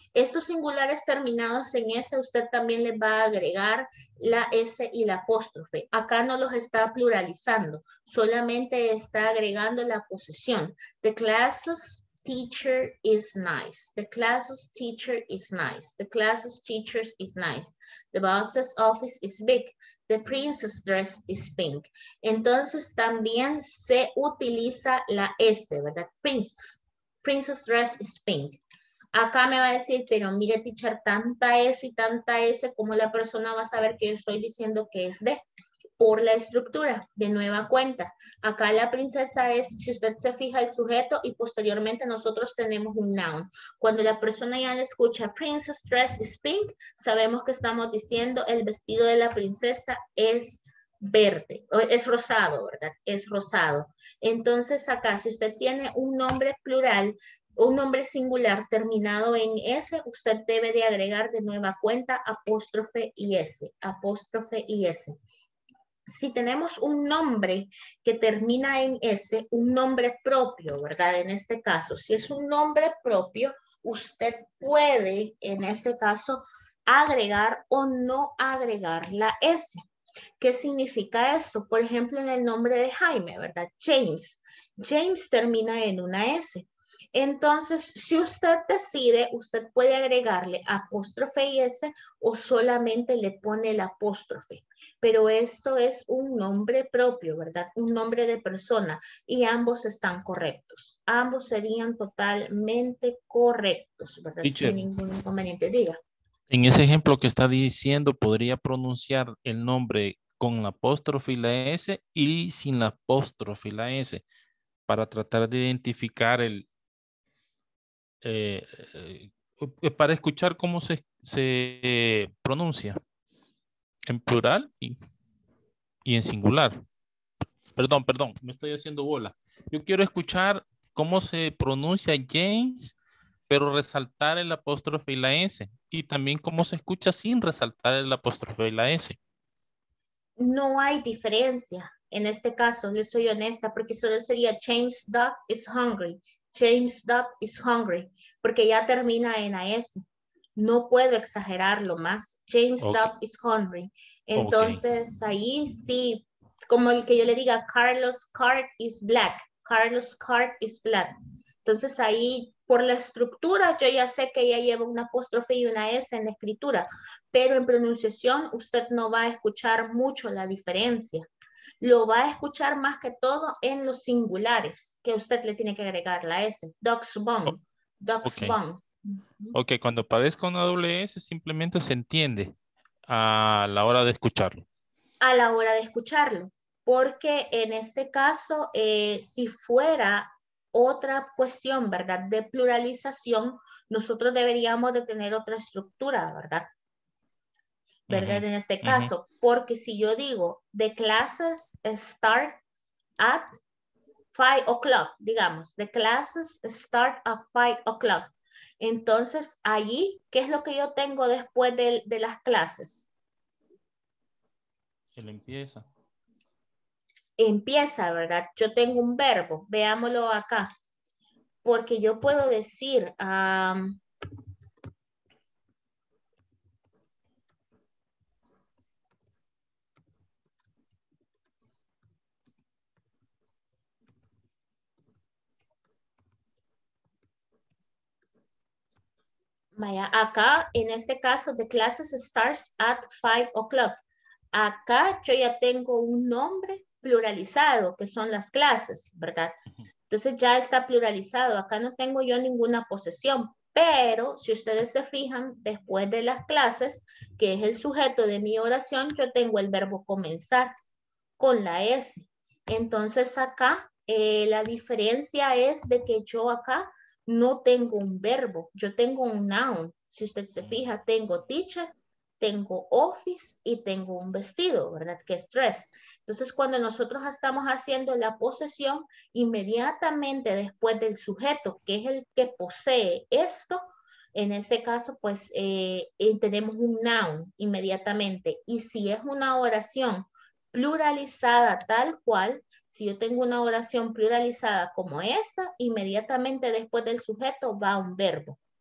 Speaker 1: Estos singulares terminados en S, usted también le va a agregar la S y la apóstrofe. Acá no los está pluralizando, solamente está agregando la posesión. The class's teacher is nice. The class's teacher is nice. The class's teacher is nice. The boss's office is big. The princess dress is pink. Entonces también se utiliza la S, ¿verdad? Princess. Princess dress is pink. Acá me va a decir, pero mire, teacher, tanta S y tanta S, ¿cómo la persona va a saber que yo estoy diciendo que es de? Por la estructura, de nueva cuenta. Acá la princesa es, si usted se fija, el sujeto y posteriormente nosotros tenemos un noun. Cuando la persona ya le escucha princess dress is pink, sabemos que estamos diciendo el vestido de la princesa es verde, es rosado, ¿verdad? Es rosado. Entonces acá, si usted tiene un nombre plural, un nombre singular terminado en S, usted debe de agregar de nueva cuenta apóstrofe y S, apóstrofe y S. Si tenemos un nombre que termina en S, un nombre propio, ¿verdad? En este caso, si es un nombre propio, usted puede, en este caso, agregar o no agregar la S. ¿Qué significa esto? Por ejemplo, en el nombre de Jaime, ¿verdad? James. James termina en una S. Entonces, si usted decide, usted puede agregarle apóstrofe y S o solamente le pone el apóstrofe. Pero esto es un nombre propio, ¿verdad? Un nombre de persona y ambos están correctos. Ambos serían totalmente correctos, ¿verdad?
Speaker 5: Teacher,
Speaker 1: sin ningún inconveniente. Diga.
Speaker 5: en ese ejemplo que está diciendo, podría pronunciar el nombre con la apóstrofe y la S y sin la apóstrofe y la S para tratar de identificar el, eh, eh, para escuchar cómo se, se eh, pronuncia en plural y, y en singular. Perdón, perdón, me estoy haciendo bola. Yo quiero escuchar cómo se pronuncia James, pero resaltar el apóstrofe y la S. Y también cómo se escucha sin resaltar el apóstrofe y la S.
Speaker 1: No hay diferencia. En este caso, le soy honesta, porque solo sería James Duck is hungry. James Duck is hungry, porque ya termina en A S. No puedo exagerarlo más. James
Speaker 5: Ok.
Speaker 1: Duck is hungry.
Speaker 5: Ok.
Speaker 1: Entonces, ahí sí, como el que yo le diga, Carlos cart is black. Carlos cart is black. Entonces, ahí, por la estructura, yo ya sé que ya lleva una apóstrofe y una S en la escritura, pero en pronunciación usted no va a escuchar mucho la diferencia. Lo va a escuchar más que todo en los singulares, que usted le tiene que agregar la S. Dog's bone, dog's
Speaker 5: Ok.
Speaker 1: bone.
Speaker 5: Ok, cuando aparezca una doble S, simplemente se entiende a la hora de escucharlo.
Speaker 1: A la hora de escucharlo, porque en este caso, eh, si fuera otra cuestión, ¿verdad? De pluralización, nosotros deberíamos de tener otra estructura, ¿verdad? ¿Verdad?
Speaker 5: Ujú,
Speaker 1: En este
Speaker 5: ujú.
Speaker 1: caso, porque si yo digo, the classes start at five o'clock, digamos, the classes start at five o'clock. Entonces, allí, ¿qué es lo que yo tengo después de, de las clases?
Speaker 5: Él empieza.
Speaker 1: Empieza, ¿verdad? Yo tengo un verbo, veámoslo acá, porque yo puedo decir, um, vaya, acá, en este caso, the classes starts at five o'clock. Acá yo ya tengo un nombre pluralizado, que son las clases, ¿verdad? Entonces ya está pluralizado. Acá no tengo yo ninguna posesión, pero si ustedes se fijan, después de las clases, que es el sujeto de mi oración, yo tengo el verbo comenzar con la S. Entonces acá eh, la diferencia es de que yo acá no tengo un verbo, yo tengo un noun. Si usted se fija, tengo teacher, tengo office y tengo un vestido, ¿verdad? Que es dress. Entonces, cuando nosotros estamos haciendo la posesión, inmediatamente después del sujeto, que es el que posee esto, en este caso, pues eh, eh, tenemos un noun inmediatamente. Y si es una oración pluralizada tal cual, si yo tengo una oración pluralizada como esta, inmediatamente después del sujeto va un verbo.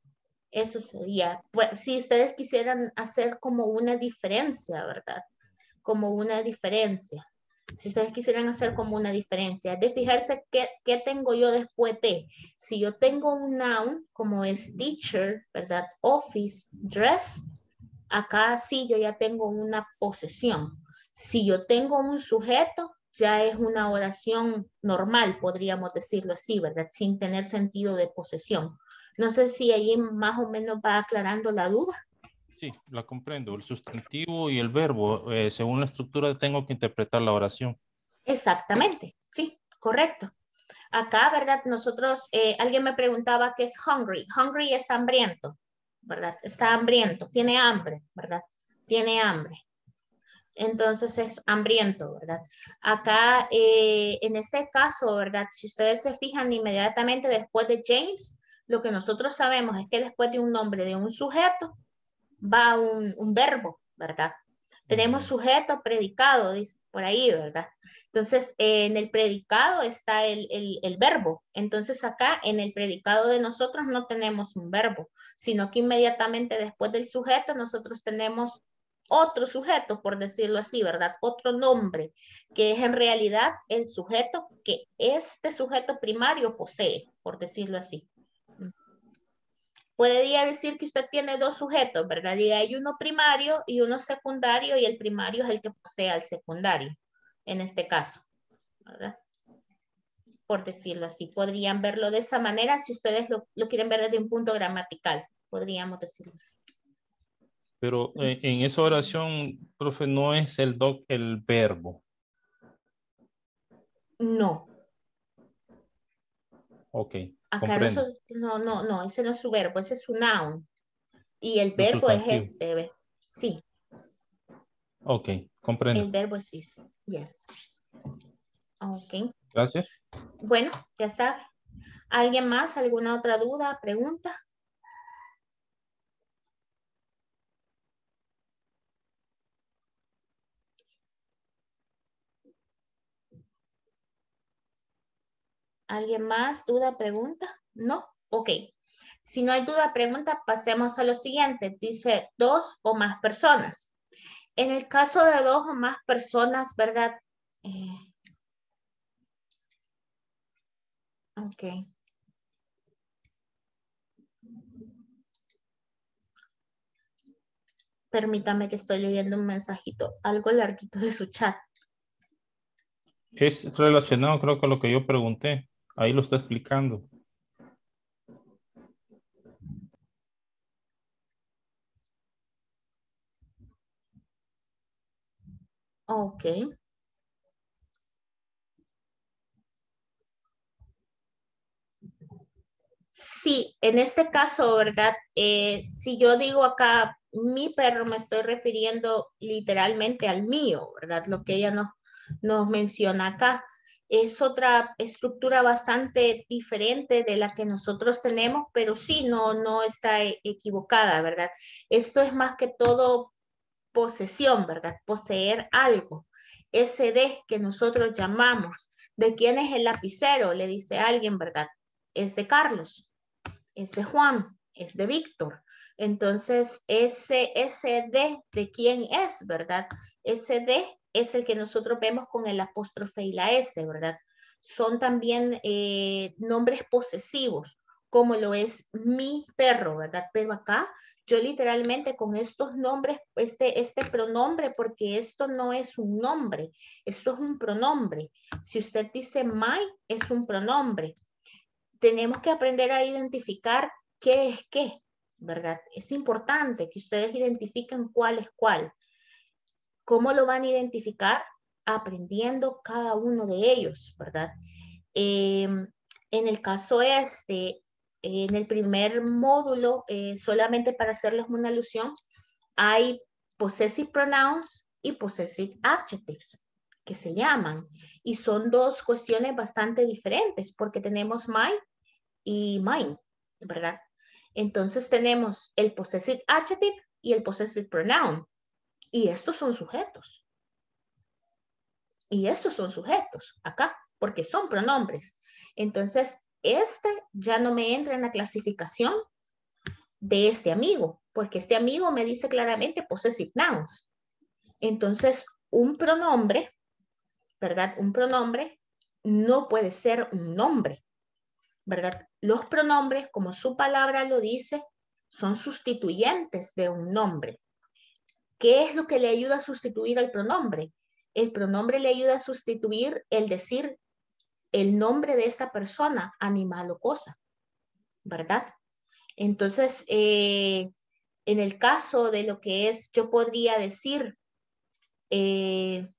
Speaker 1: Eso sería, pues, si ustedes quisieran hacer como una diferencia, ¿verdad? Como una diferencia. Si ustedes quisieran hacer como una diferencia, de fijarse qué, qué tengo yo después de. Si yo tengo un noun, como es teacher, ¿verdad? Office, dress, acá sí yo ya tengo una posesión. Si yo tengo un sujeto, ya es una oración normal, podríamos decirlo así, ¿verdad? Sin tener sentido de posesión. No sé si ahí más o menos va aclarando la duda.
Speaker 5: Sí, la comprendo. El sustantivo y el verbo, eh, según la estructura, tengo que interpretar la oración.
Speaker 1: Exactamente, sí, correcto. Acá, ¿verdad? Nosotros, eh, alguien me preguntaba qué es hungry. Hungry es hambriento, ¿verdad? Está hambriento, tiene hambre, ¿verdad? Tiene hambre. Entonces es hambriento, ¿verdad? Acá, eh, en este caso, ¿verdad? Si ustedes se fijan inmediatamente después de James, lo que nosotros sabemos es que después de un nombre de un sujeto va un, un verbo, ¿verdad? Tenemos sujeto, predicado, dice por ahí, ¿verdad? Entonces, eh, en el predicado está el, el, el verbo. Entonces, acá en el predicado de nosotros no tenemos un verbo, sino que inmediatamente después del sujeto nosotros tenemos otro sujeto, por decirlo así, ¿verdad? Otro nombre, que es en realidad el sujeto que este sujeto primario posee, por decirlo así. Podría decir que usted tiene dos sujetos, ¿verdad? Y hay uno primario y uno secundario, y el primario es el que posee al secundario, en este caso, ¿verdad? Por decirlo así. Podrían verlo de esa manera si ustedes lo, lo quieren ver desde un punto gramatical, podríamos decirlo así.
Speaker 5: Pero eh, en esa oración, profe, no es el doc el verbo.
Speaker 1: No.
Speaker 5: Ok,
Speaker 1: Acá
Speaker 5: comprendo.
Speaker 1: nosotros, no, no, no, ese no es su verbo, ese es su noun. Y el
Speaker 5: El
Speaker 1: verbo es
Speaker 5: sustantivo.
Speaker 1: este, ¿ve? Sí,
Speaker 5: Ok, comprendo.
Speaker 1: el verbo es this, yes. Ok,
Speaker 5: Gracias.
Speaker 1: bueno, ya sabe. ¿Alguien más? ¿Alguna otra duda, pregunta? ¿Alguien más? ¿Duda, pregunta? ¿No? Ok. Si no hay duda, pregunta, pasemos a lo siguiente. Dice dos o más personas. En el caso de dos o más personas, ¿verdad? Eh, ok. Permítame que estoy leyendo un mensajito, algo larguito de su chat.
Speaker 5: Es relacionado, creo que a lo que yo pregunté. Ahí lo está explicando.
Speaker 1: Ok. Sí, en este caso, ¿verdad? Eh, si yo digo acá, mi perro, me estoy refiriendo literalmente al mío, ¿verdad? Lo que ella nos, nos menciona acá. Es otra estructura bastante diferente de la que nosotros tenemos, pero sí, no, no está e- equivocada, ¿verdad? Esto es más que todo posesión, ¿verdad? Poseer algo. Ese de que nosotros llamamos. ¿De quién es el lapicero? Le dice alguien, ¿verdad? Es de Carlos, es de Juan, es de Víctor. Entonces, ese, ese de, ¿de quién es, verdad? Ese de es el que nosotros vemos con el apóstrofe y la S, ¿verdad? Son también eh, nombres posesivos, como lo es mi perro, ¿verdad? Pero acá yo literalmente con estos nombres, este, este pronombre, porque esto no es un nombre, esto es un pronombre. Si usted dice my, es un pronombre. Tenemos que aprender a identificar qué es qué, ¿verdad? Es importante que ustedes identifiquen cuál es cuál. ¿Cómo lo van a identificar? Aprendiendo cada uno de ellos, ¿verdad? Eh, en el caso este, en el primer módulo, eh, solamente para hacerles una alusión, hay possessive pronouns y possessive adjectives que se llaman. Y son dos cuestiones bastante diferentes porque tenemos my y mine, ¿verdad? Entonces tenemos el possessive adjective y el possessive pronoun. Y estos son sujetos. Y estos son sujetos acá, porque son pronombres. Entonces, este ya no me entra en la clasificación de este amigo, porque este amigo me dice claramente possessive nouns. Entonces, un pronombre, ¿verdad? Un pronombre no puede ser un nombre, ¿verdad? Los pronombres, como su palabra lo dice, son sustituyentes de un nombre. ¿Qué es lo que le ayuda a sustituir al pronombre? El pronombre le ayuda a sustituir el decir el nombre de esa persona, animal o cosa, ¿verdad? Entonces, eh, en el caso de lo que es, yo podría decir, eh,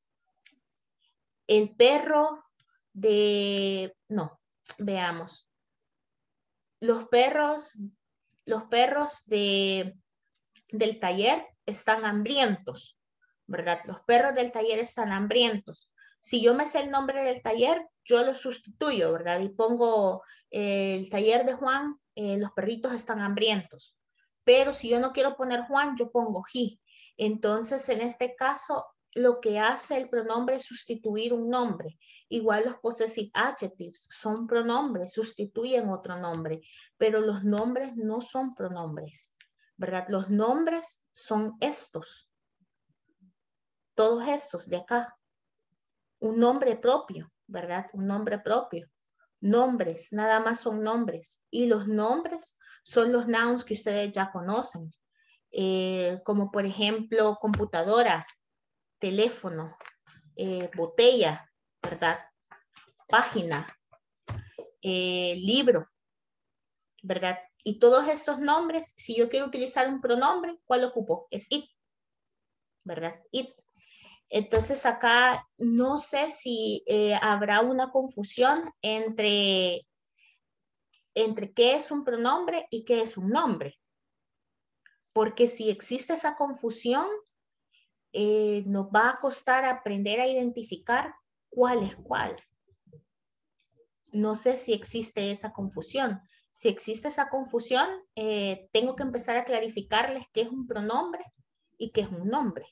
Speaker 1: el perro de, no, veamos, los perros, los perros de, del taller están hambrientos, ¿verdad? Los perros del taller están hambrientos. Si yo me sé el nombre del taller, yo lo sustituyo, ¿verdad? Y pongo eh, el taller de Juan, eh, los perritos están hambrientos. Pero si yo no quiero poner Juan, yo pongo he. Entonces, en este caso, lo que hace el pronombre es sustituir un nombre. Igual los possessive adjectives son pronombres, sustituyen otro nombre, pero los nombres no son pronombres, ¿verdad? Los nombres son estos, todos estos de acá. Un nombre propio, ¿verdad? Un nombre propio. Nombres, nada más son nombres. Y los nombres son los nouns que ustedes ya conocen. Eh, como por ejemplo, computadora, teléfono, eh, botella, ¿verdad? Página, eh, libro, ¿verdad? Y todos estos nombres, si yo quiero utilizar un pronombre, ¿cuál ocupo? Es it, ¿verdad? It. Entonces acá no sé si eh, habrá una confusión entre, entre qué es un pronombre y qué es un nombre. Porque si existe esa confusión, eh, nos va a costar aprender a identificar cuál es cuál. No sé si existe esa confusión. Si existe esa confusión, eh, tengo que empezar a clarificarles qué es un pronombre y qué es un nombre.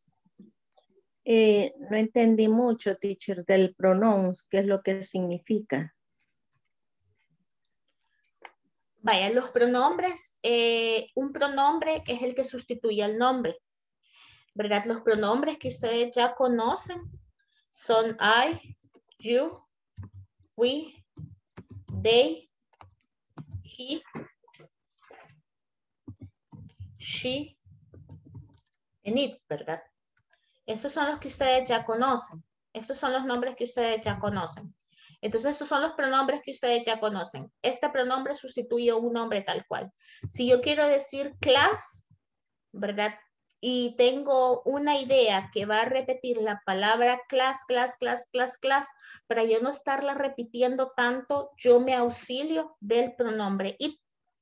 Speaker 4: Eh, no entendí mucho, teacher, del pronouns, qué es lo que significa.
Speaker 1: Vaya, los pronombres, eh, un pronombre es el que sustituye al nombre, ¿verdad? Los pronombres que ustedes ya conocen son I, you, we, they, he, she, and it, ¿verdad? Esos son los que ustedes ya conocen. Esos son los nombres que ustedes ya conocen. Entonces, estos son los pronombres que ustedes ya conocen. Este pronombre sustituye a un nombre tal cual. Si yo quiero decir class, ¿verdad? Y tengo una idea que va a repetir la palabra class, class, class, class, class, para yo no estarla repitiendo tanto, yo me auxilio del pronombre it.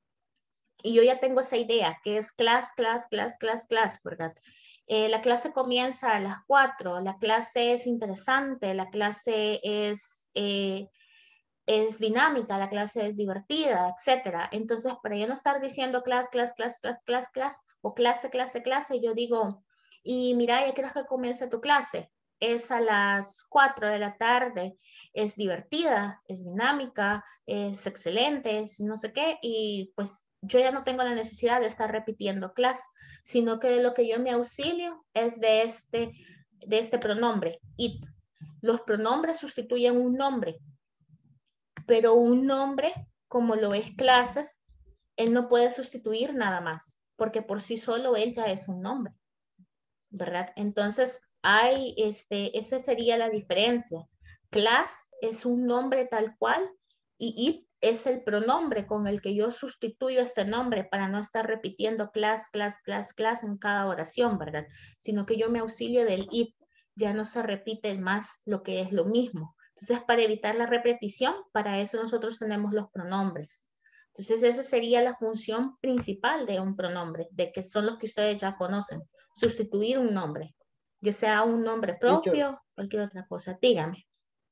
Speaker 1: Y yo ya tengo esa idea, que es class, class, class, class, class, ¿verdad? Eh, la clase comienza a las cuatro, la clase es interesante, la clase es, eh, es dinámica, la clase es divertida, etcétera. Entonces, para yo no estar diciendo class, class, class, class, class, class, o clase, clase, clase, yo digo, y mira, ¿ya quieres que comience tu clase? Es a las cuatro de la tarde, es divertida, es dinámica, es excelente, es no sé qué, y pues yo ya no tengo la necesidad de estar repitiendo clase, sino que lo que yo me auxilio es de este, de este pronombre, it. Los pronombres sustituyen un nombre, pero un nombre, como lo es clases, él no puede sustituir nada más, porque por sí solo él ya es un nombre, ¿verdad? Entonces, hay, este, esa sería la diferencia. Class es un nombre tal cual y it es el pronombre con el que yo sustituyo este nombre para no estar repitiendo class, class, class, class en cada oración, ¿verdad? Sino que yo me auxilio del it, ya no se repite más lo que es lo mismo. Entonces, para evitar la repetición, para eso nosotros tenemos los pronombres. Entonces, esa sería la función principal de un pronombre, de que son los que ustedes ya conocen, sustituir un nombre, ya sea un nombre
Speaker 7: Teacher,
Speaker 1: propio, cualquier otra cosa. Dígame.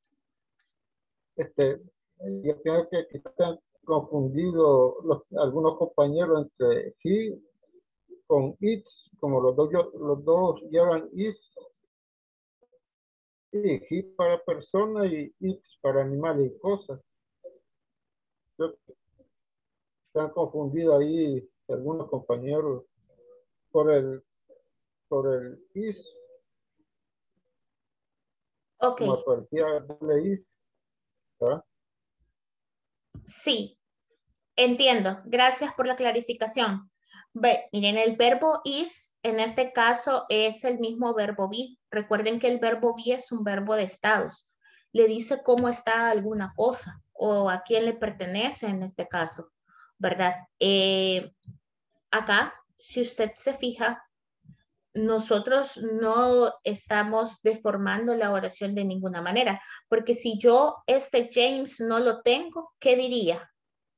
Speaker 7: este, yo creo que están confundidos los, algunos compañeros entre he con it, como los dos, los dos llevan it, y he para persona y it para animales y cosas. Yo, se han confundido ahí algunos compañeros por el, por el is,
Speaker 1: Ok,
Speaker 7: como aparecía doble is, ¿verdad?
Speaker 1: sí, entiendo. Gracias por la clarificación. Ve, miren, el verbo is en este caso es el mismo verbo be. Recuerden que el verbo be es un verbo de estados. Le dice cómo está alguna cosa o a quién le pertenece en este caso, ¿verdad? Eh, acá, si usted se fija, nosotros no estamos deformando la oración de ninguna manera, porque si yo este James no lo tengo, ¿qué diría?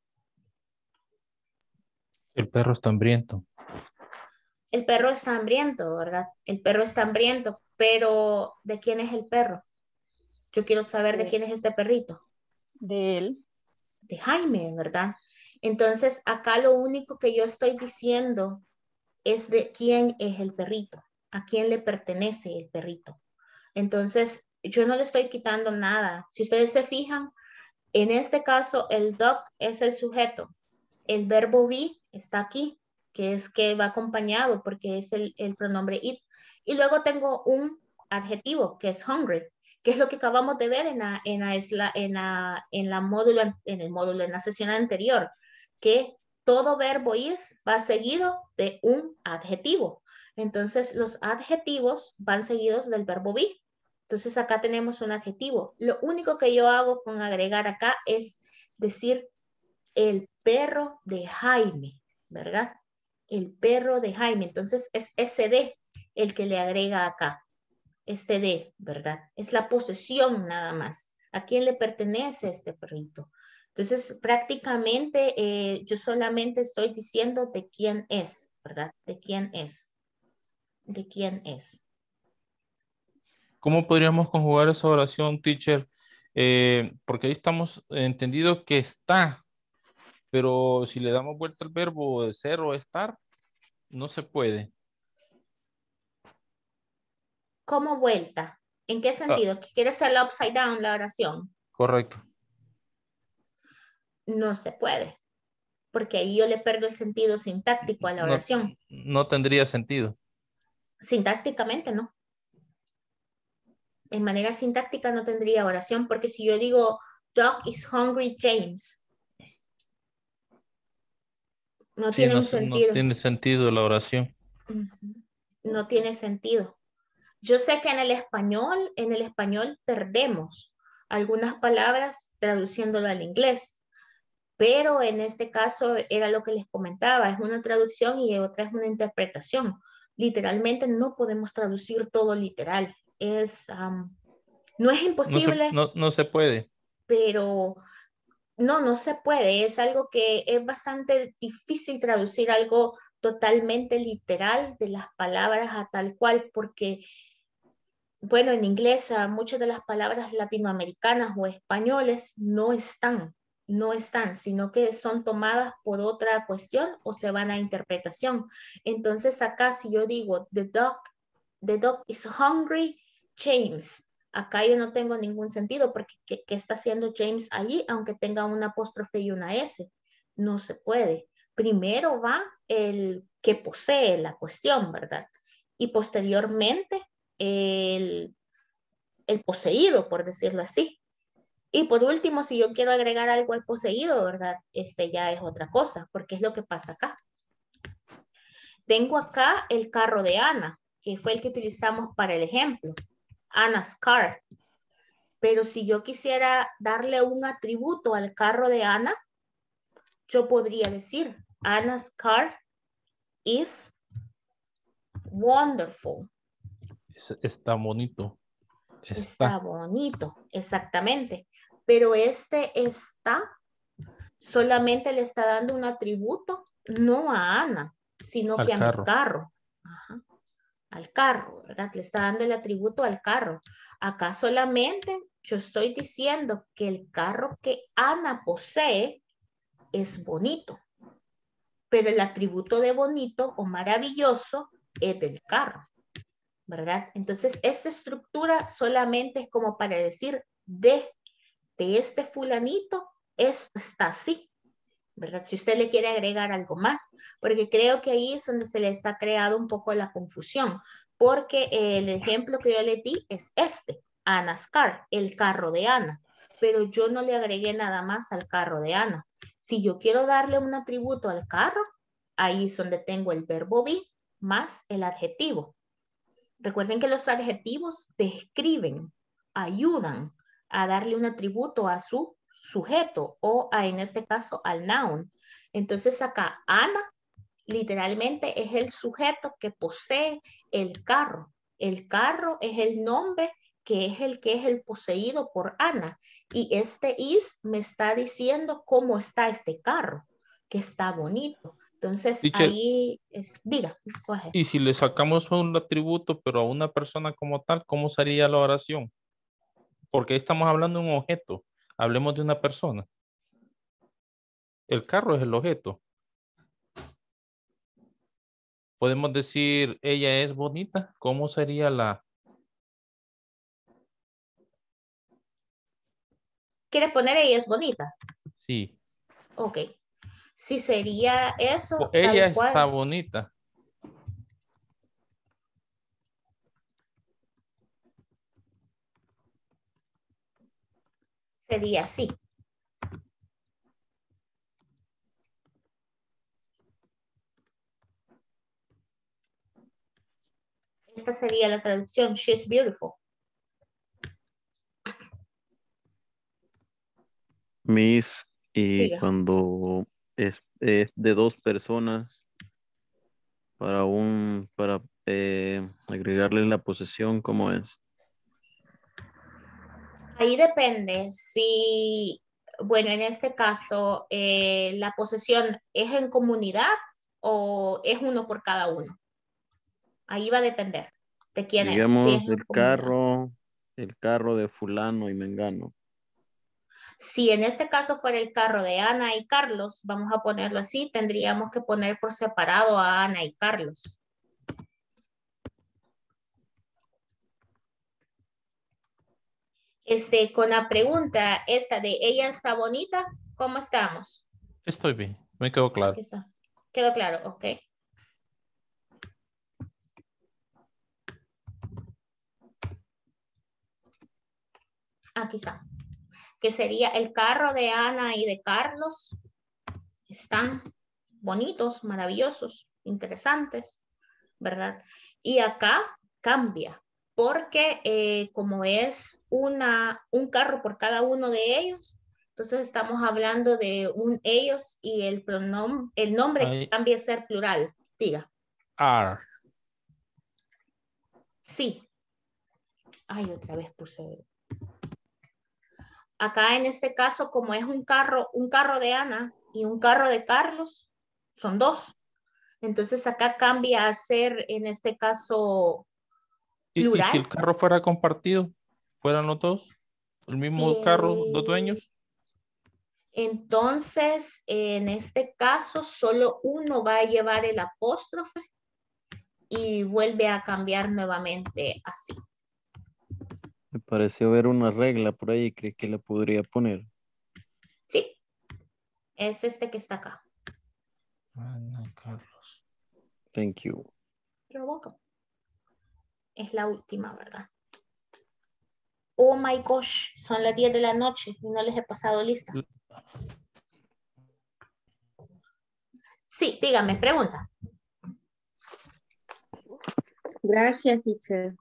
Speaker 5: El perro está hambriento.
Speaker 1: El perro está hambriento, ¿verdad? El perro está hambriento, pero ¿de quién es el perro? Yo quiero saber de
Speaker 2: De,
Speaker 1: quién es este perrito.
Speaker 2: de él.
Speaker 1: De Jaime, ¿verdad? Entonces, acá lo único que yo estoy diciendo es de quién es el perrito, a quién le pertenece el perrito. Entonces, yo no le estoy quitando nada. Si ustedes se fijan, en este caso, el dog es el sujeto. El verbo be está aquí, que es que va acompañado porque es el, el pronombre it. Y luego tengo un adjetivo que es hungry, que es lo que acabamos de ver en la, en la, en la, en la módulo, en el módulo, en la sesión anterior, que todo verbo is va seguido de un adjetivo. Entonces, los adjetivos van seguidos del verbo be. Entonces, acá tenemos un adjetivo. Lo único que yo hago con agregar acá es decir el perro de Jaime, ¿verdad? El perro de Jaime. Entonces, es ese de el que le agrega acá. Este de, ¿verdad? Es la posesión nada más. ¿A quién le pertenece este perrito? Entonces, prácticamente eh, yo solamente estoy diciendo de quién es, ¿verdad? De quién es. De quién es.
Speaker 5: ¿Cómo podríamos conjugar esa oración, teacher? Eh, porque ahí estamos entendido que está, pero si le damos vuelta al verbo de ser o estar, no se puede.
Speaker 1: ¿Cómo vuelta? ¿En qué
Speaker 5: Ah,
Speaker 1: sentido? ¿Que quieres hacerla upside down la oración?
Speaker 5: correcto.
Speaker 1: No se puede, porque ahí yo le pierdo el sentido sintáctico a la
Speaker 5: No,
Speaker 1: oración.
Speaker 5: no tendría sentido.
Speaker 1: Sintácticamente, ¿no? En manera sintáctica no tendría oración, porque si yo digo, Doc is hungry, James, no
Speaker 5: Sí,
Speaker 1: tiene
Speaker 5: no,
Speaker 1: un
Speaker 5: se- no
Speaker 1: sentido.
Speaker 5: tiene sentido la oración.
Speaker 1: Ujú. No tiene sentido. Yo sé que en el español, en el español perdemos algunas palabras traduciéndolo al inglés, pero en este caso era lo que les comentaba, es una traducción y otra es una interpretación. Literalmente no podemos traducir todo literal. Es, um, no es
Speaker 5: No se,
Speaker 1: imposible,
Speaker 5: no, no se puede.
Speaker 1: pero no, no se puede. Es algo que es bastante difícil traducir algo totalmente literal de las palabras a tal cual, porque, bueno, en inglés ah, muchas de las palabras latinoamericanas o españoles no están, no están, sino que son tomadas por otra cuestión o se van a interpretación. Entonces acá si yo digo, the dog, the dog is hungry, James. Acá yo no tengo ningún sentido porque ¿qué, qué está haciendo James allí aunque tenga una apóstrofe y una S? No se puede. Primero va el que posee la cuestión, ¿verdad? Y posteriormente el, el poseído, por decirlo así. Y por último, si yo quiero agregar algo al poseído, ¿verdad? Este ya es otra cosa, porque es lo que pasa acá. Tengo acá el carro de Ana, que fue el que utilizamos para el ejemplo. Anna's car. Pero si yo quisiera darle un atributo al carro de Ana, yo podría decir, Anna's car is wonderful.
Speaker 5: Es- está bonito.
Speaker 1: Está
Speaker 5: Está.
Speaker 1: bonito, exactamente. Pero este está solamente le está dando un atributo, no a Ana, sino que
Speaker 5: Al
Speaker 1: a mi
Speaker 5: carro.
Speaker 1: carro. Ajá. Al carro, ¿verdad? Le está dando el atributo al carro. Acá solamente yo estoy diciendo que el carro que Ana posee es bonito, pero el atributo de bonito o maravilloso es del carro, ¿verdad? Entonces, esta estructura solamente es como para decir de, de este fulanito, esto está así. ¿verdad? Si usted le quiere agregar algo más, porque creo que ahí es donde se les ha creado un poco la confusión, porque el ejemplo que yo le di es este, Anna's car, el carro de Ana, pero yo no le agregué nada más al carro de Ana. Si yo quiero darle un atributo al carro, ahí es donde tengo el verbo be más el adjetivo. Recuerden que los adjetivos describen, ayudan a darle un atributo a su sujeto o a, en este caso, al noun. Entonces acá, Ana, literalmente es el sujeto que posee el carro. El carro es el nombre que es el que es el poseído por Ana. Y este is me está diciendo cómo está este carro, que está bonito. Entonces
Speaker 5: Teacher,
Speaker 1: ahí, es, diga, coge.
Speaker 5: y si le sacamos un atributo, pero a una persona como tal, ¿cómo sería la oración? Porque ahí estamos hablando de un objeto. Hablemos de una persona. El carro es el objeto. Podemos decir, ella es bonita. ¿Cómo sería la?
Speaker 1: ¿Quiere poner ella es bonita?
Speaker 5: Sí.
Speaker 1: Ok. Si sería eso,
Speaker 5: O ella
Speaker 1: tal cual.
Speaker 5: está bonita.
Speaker 1: Sería así. Esta sería la traducción. She's beautiful.
Speaker 8: Miss, y
Speaker 1: Diga.
Speaker 8: cuando es, es de dos personas para un, para eh, agregarle la posesión, ¿cómo es?
Speaker 1: Ahí depende. Si, bueno, en este caso, eh, la posesión es en comunidad o es uno por cada uno. Ahí va a depender de quién es. Si es
Speaker 8: Digamos
Speaker 1: en
Speaker 8: el
Speaker 1: comunidad.
Speaker 8: carro, el carro de fulano y mengano.
Speaker 1: Si en este caso fuera el carro de Ana y Carlos, vamos a ponerlo así, tendríamos que poner por separado a Ana y Carlos. Este, con la pregunta esta de ella está bonita, ¿cómo estamos?
Speaker 5: Estoy bien. Me quedó claro.
Speaker 1: Aquí está. ¿Quedó claro? Ok. Aquí está. Que sería el carro de Ana y de Carlos. Están bonitos, maravillosos, interesantes, ¿verdad? Y acá cambia, porque eh, como es una, un carro por cada uno de ellos, entonces estamos hablando de un ellos y el pronombre, el nombre
Speaker 5: Hay
Speaker 1: cambia a ser plural. Diga.
Speaker 5: are.
Speaker 1: Sí. Ay, otra vez puse. Acá en este caso, como es un carro, un carro de Ana y un carro de Carlos, son dos. Entonces acá cambia a ser, en este caso,
Speaker 5: ¿Y, y si
Speaker 1: plural.
Speaker 5: el carro fuera compartido? ¿Fueran los dos? ¿El mismo carro, dos dueños?
Speaker 1: Sí. Entonces, en este caso, solo uno va a llevar el apóstrofe y vuelve a cambiar nuevamente así.
Speaker 8: Me pareció ver una regla por ahí, creí que la podría poner.
Speaker 1: Sí, es este que está acá.
Speaker 5: Ana Carlos.
Speaker 8: Thank you.
Speaker 1: You're welcome. Es la última, ¿verdad? Oh my gosh, son las diez de la noche y no les he pasado lista. Sí, dígame, pregunta.
Speaker 4: Gracias, teacher.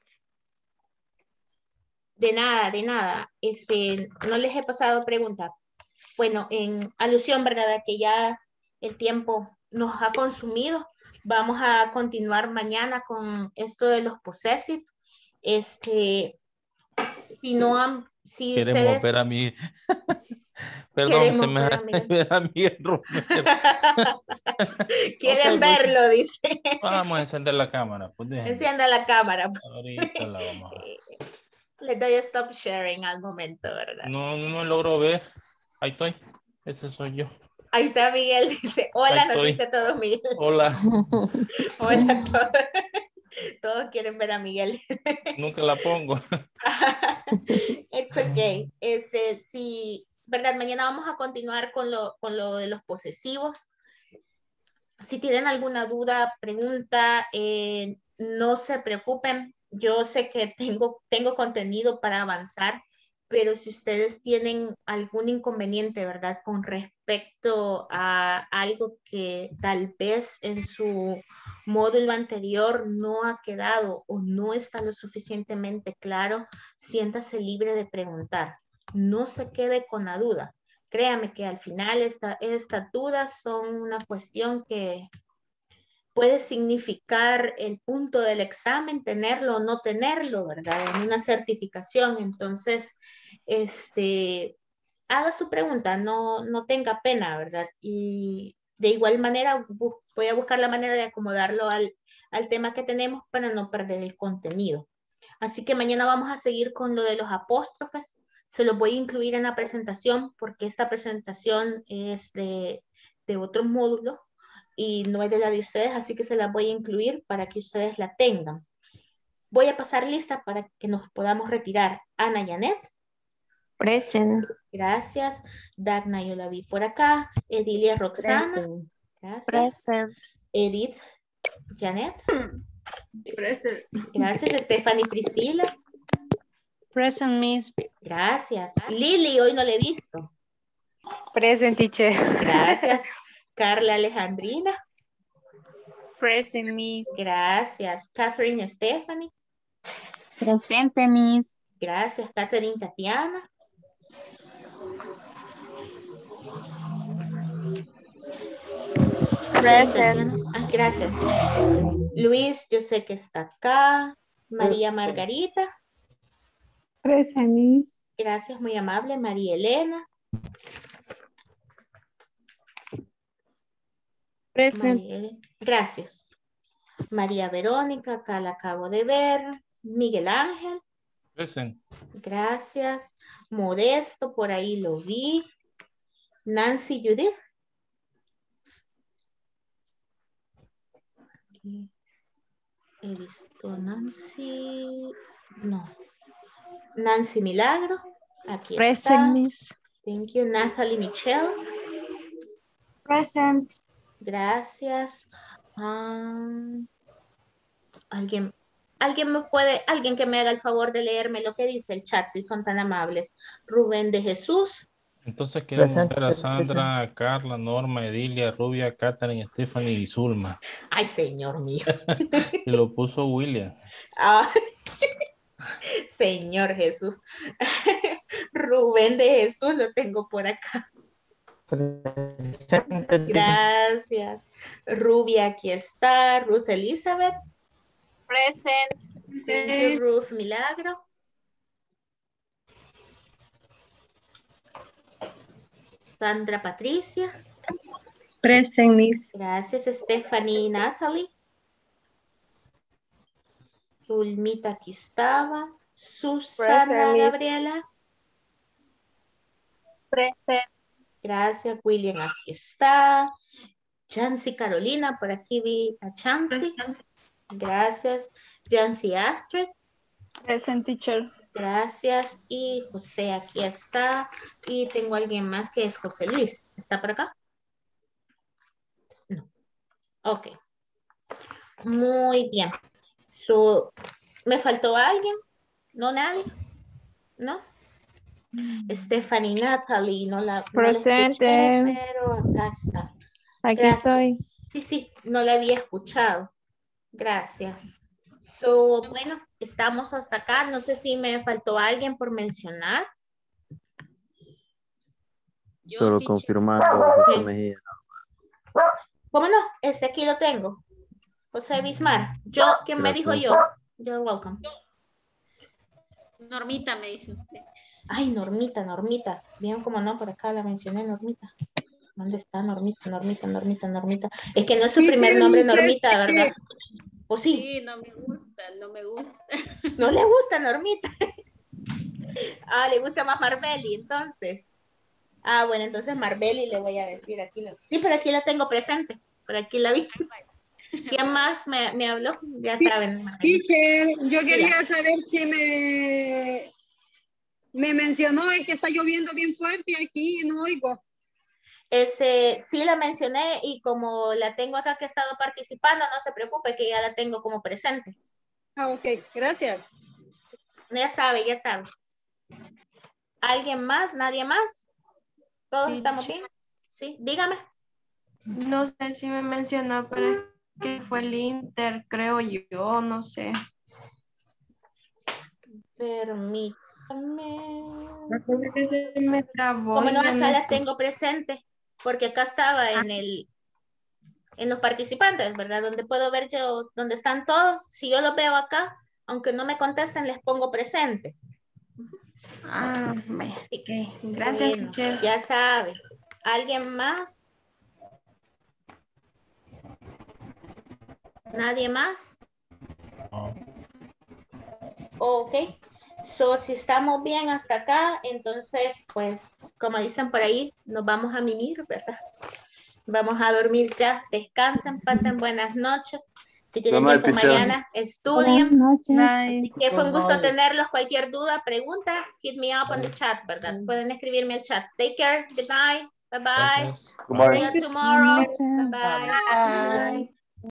Speaker 1: De nada, de nada. Este, no les he pasado pregunta. Bueno, en alusión, ¿verdad? A que ya el tiempo nos ha consumido. Vamos a continuar mañana con esto de los possessive. Este, si no han, si
Speaker 5: Queremos
Speaker 1: ustedes
Speaker 5: ver a mí. Perdón, se
Speaker 1: queremos
Speaker 5: me
Speaker 1: ver a
Speaker 5: hace
Speaker 1: Miguel.
Speaker 5: ver a Miguel Romero.
Speaker 1: Quieren
Speaker 5: Ok, voy.
Speaker 1: verlo, dice.
Speaker 5: Vamos a encender la cámara. Pues déjenme.
Speaker 1: Encienda la cámara.
Speaker 5: Ahorita la vamos a ver.
Speaker 1: Le doy a stop sharing al momento, ¿verdad?
Speaker 5: No, no logro ver. Ahí estoy. Ese soy yo.
Speaker 1: Ahí está Miguel, dice,
Speaker 5: Ahí
Speaker 1: hola, nos
Speaker 5: estoy.
Speaker 1: dice todo Miguel.
Speaker 5: Hola.
Speaker 1: Hola a todos. Todos quieren ver a Miguel.
Speaker 5: Nunca la pongo.
Speaker 1: It's okay. Este, si, ¿verdad? ¿verdad? Mañana vamos a continuar con lo, con lo de los posesivos. Si tienen alguna duda, pregunta, eh, no se preocupen. Yo sé que tengo, tengo contenido para avanzar, pero si ustedes tienen algún inconveniente, ¿verdad? Con respecto a algo que tal vez en su módulo anterior no ha quedado o no está lo suficientemente claro, siéntase libre de preguntar. No se quede con la duda. Créame que al final esta, estas dudas son una cuestión que puede significar el punto del examen, tenerlo o no tenerlo, ¿verdad? En una certificación. Entonces, este, haga su pregunta, no, no tenga pena, ¿verdad? Y de igual manera voy a buscar la manera de acomodarlo al, al tema que tenemos para no perder el contenido. Así que mañana vamos a seguir con lo de los apóstrofes. Se los voy a incluir en la presentación porque esta presentación es de, de otro módulo y no es de la de ustedes, así que se la voy a incluir para que ustedes la tengan. Voy a pasar lista para que nos podamos retirar. Ana Janet.
Speaker 4: Present.
Speaker 1: Gracias. Dagna, yo la vi por acá. Edilia Roxana.
Speaker 4: Present.
Speaker 1: Gracias.
Speaker 3: Present.
Speaker 1: Edith Janet.
Speaker 6: Present.
Speaker 1: Gracias. Stephanie Priscila.
Speaker 2: Present, Miss.
Speaker 1: Gracias. Lili, hoy no le he visto.
Speaker 2: Present, teacher.
Speaker 1: Gracias. Carla Alejandrina.
Speaker 3: Present, Miss.
Speaker 1: Gracias. Catherine Stephanie.
Speaker 3: Presente, Miss.
Speaker 1: Gracias. Catherine Tatiana.
Speaker 3: Present.
Speaker 1: Ah, gracias. Luis, yo sé que está acá. María Margarita.
Speaker 2: Present, Miss.
Speaker 1: Gracias, muy amable. María Elena.
Speaker 3: Present.
Speaker 1: María, gracias. María Verónica, acá la acabo de ver. Miguel Ángel.
Speaker 5: Present.
Speaker 1: Gracias. Modesto, por ahí lo vi. Nancy Judith. Aquí. He visto Nancy. No. Nancy Milagro. Aquí
Speaker 3: Present,
Speaker 1: está.
Speaker 3: Miss.
Speaker 1: Thank you. Natalie Michelle.
Speaker 6: Present.
Speaker 1: Gracias. Um, alguien, alguien me puede, alguien que me haga el favor de leerme lo que dice el chat, si son tan amables. Rubén de Jesús.
Speaker 5: Entonces queremos
Speaker 7: Presente,
Speaker 5: ver a
Speaker 7: presente.
Speaker 5: Sandra, a Carla, Norma, Edilia, Rubia, Catherine, Stephanie y Zulma.
Speaker 1: Ay, señor mío.
Speaker 5: Y lo puso William.
Speaker 1: Ah, Señor Jesús. Rubén de Jesús lo tengo por acá.
Speaker 7: Presente.
Speaker 1: Gracias. Rubia, aquí está. Ruth Elizabeth.
Speaker 3: Present.
Speaker 1: Thank you, Ruth Milagro. Sandra Patricia.
Speaker 2: Present, Miss.
Speaker 1: Gracias, Stephanie y Natalie. Zulmita aquí estaba. Susana
Speaker 2: Present, Miss.
Speaker 1: Gabriela.
Speaker 3: Present.
Speaker 1: Gracias, William aquí está. Chancy Carolina, por aquí vi a Chancy. Gracias. Jancy Astrid.
Speaker 2: Present, teacher.
Speaker 1: Gracias. Y José aquí está. Y tengo alguien más que es José Luis. ¿Está por acá? No. Ok. Muy bien. So, ¿me faltó alguien? ¿No nadie? ¿No? Stephanie Natalie, no la, no la escuché,
Speaker 2: Presente.
Speaker 1: pero acá está.
Speaker 2: Aquí
Speaker 1: Gracias.
Speaker 2: estoy.
Speaker 1: Sí, sí, no la había escuchado. Gracias. So, bueno, estamos hasta acá. No sé si me faltó alguien por mencionar.
Speaker 8: Solo confirmando, José
Speaker 1: Sí.
Speaker 8: Mejía.
Speaker 1: ¿Cómo no? Este aquí lo tengo. José Bismar. Yo, ¿quién me dijo
Speaker 8: Gracias.
Speaker 1: yo? You're welcome.
Speaker 3: Normita, me dice usted.
Speaker 1: Ay, Normita, Normita. Bien, como no, por acá la mencioné, Normita. ¿Dónde está Normita, Normita, Normita, Normita? Es que no es su primer nombre, Normita, ¿verdad? ¿O sí?
Speaker 3: Sí, no me gusta, no me gusta.
Speaker 1: No le gusta Normita. Ah, le gusta más Marbeli, entonces. Ah, bueno, entonces Marbeli le voy a decir aquí. Lo... Sí, pero aquí la tengo presente. Por aquí la vi. ¿Quién más me, me habló? Ya saben. Marbeli.
Speaker 2: Teacher, yo quería
Speaker 1: Diga.
Speaker 2: saber si me
Speaker 9: Me mencionó, es que está lloviendo bien fuerte aquí y no oigo.
Speaker 1: Este, sí la mencioné y como la tengo acá que ha estado participando, no se preocupe que ya la tengo como presente.
Speaker 9: Ah, ok, gracias.
Speaker 1: Ya sabe, ya sabe. ¿Alguien más? ¿Nadie más? ¿Todos
Speaker 10: Sí,
Speaker 1: estamos
Speaker 10: sí.
Speaker 1: bien? Sí, dígame.
Speaker 10: No sé si me mencionó, pero es que fue el Inter, creo yo, no sé.
Speaker 1: Permítame.
Speaker 10: Que se me trabó.
Speaker 1: Como
Speaker 10: y
Speaker 1: no,
Speaker 10: ya
Speaker 1: acá la
Speaker 10: escuché.
Speaker 1: tengo presente, porque acá estaba en el, en los participantes, ¿verdad? Donde puedo ver yo, donde están todos. Si yo los veo acá, aunque no me contesten, les pongo presente.
Speaker 10: Ah, vaya, ok. Gracias,
Speaker 1: Bueno,
Speaker 10: teacher.
Speaker 1: ya sabe. ¿Alguien más? ¿Nadie más? Ok. So, si estamos bien hasta acá, entonces, pues, como dicen por ahí, nos vamos a mimir, ¿verdad? Vamos a dormir ya. Descansen, pasen buenas noches. Si tienen
Speaker 8: Buenas
Speaker 1: tiempo
Speaker 8: noches, teacher.
Speaker 1: mañana, estudien.
Speaker 10: Bye.
Speaker 1: Así que fue un gusto
Speaker 7: Bye.
Speaker 1: tenerlos. Cualquier duda, pregunta, hit me up on the chat, ¿verdad? Pueden escribirme al chat. Take care. Good night. Bye bye.
Speaker 5: Gracias.
Speaker 8: Goodbye.
Speaker 1: See you tomorrow. Bye bye.
Speaker 4: Bye.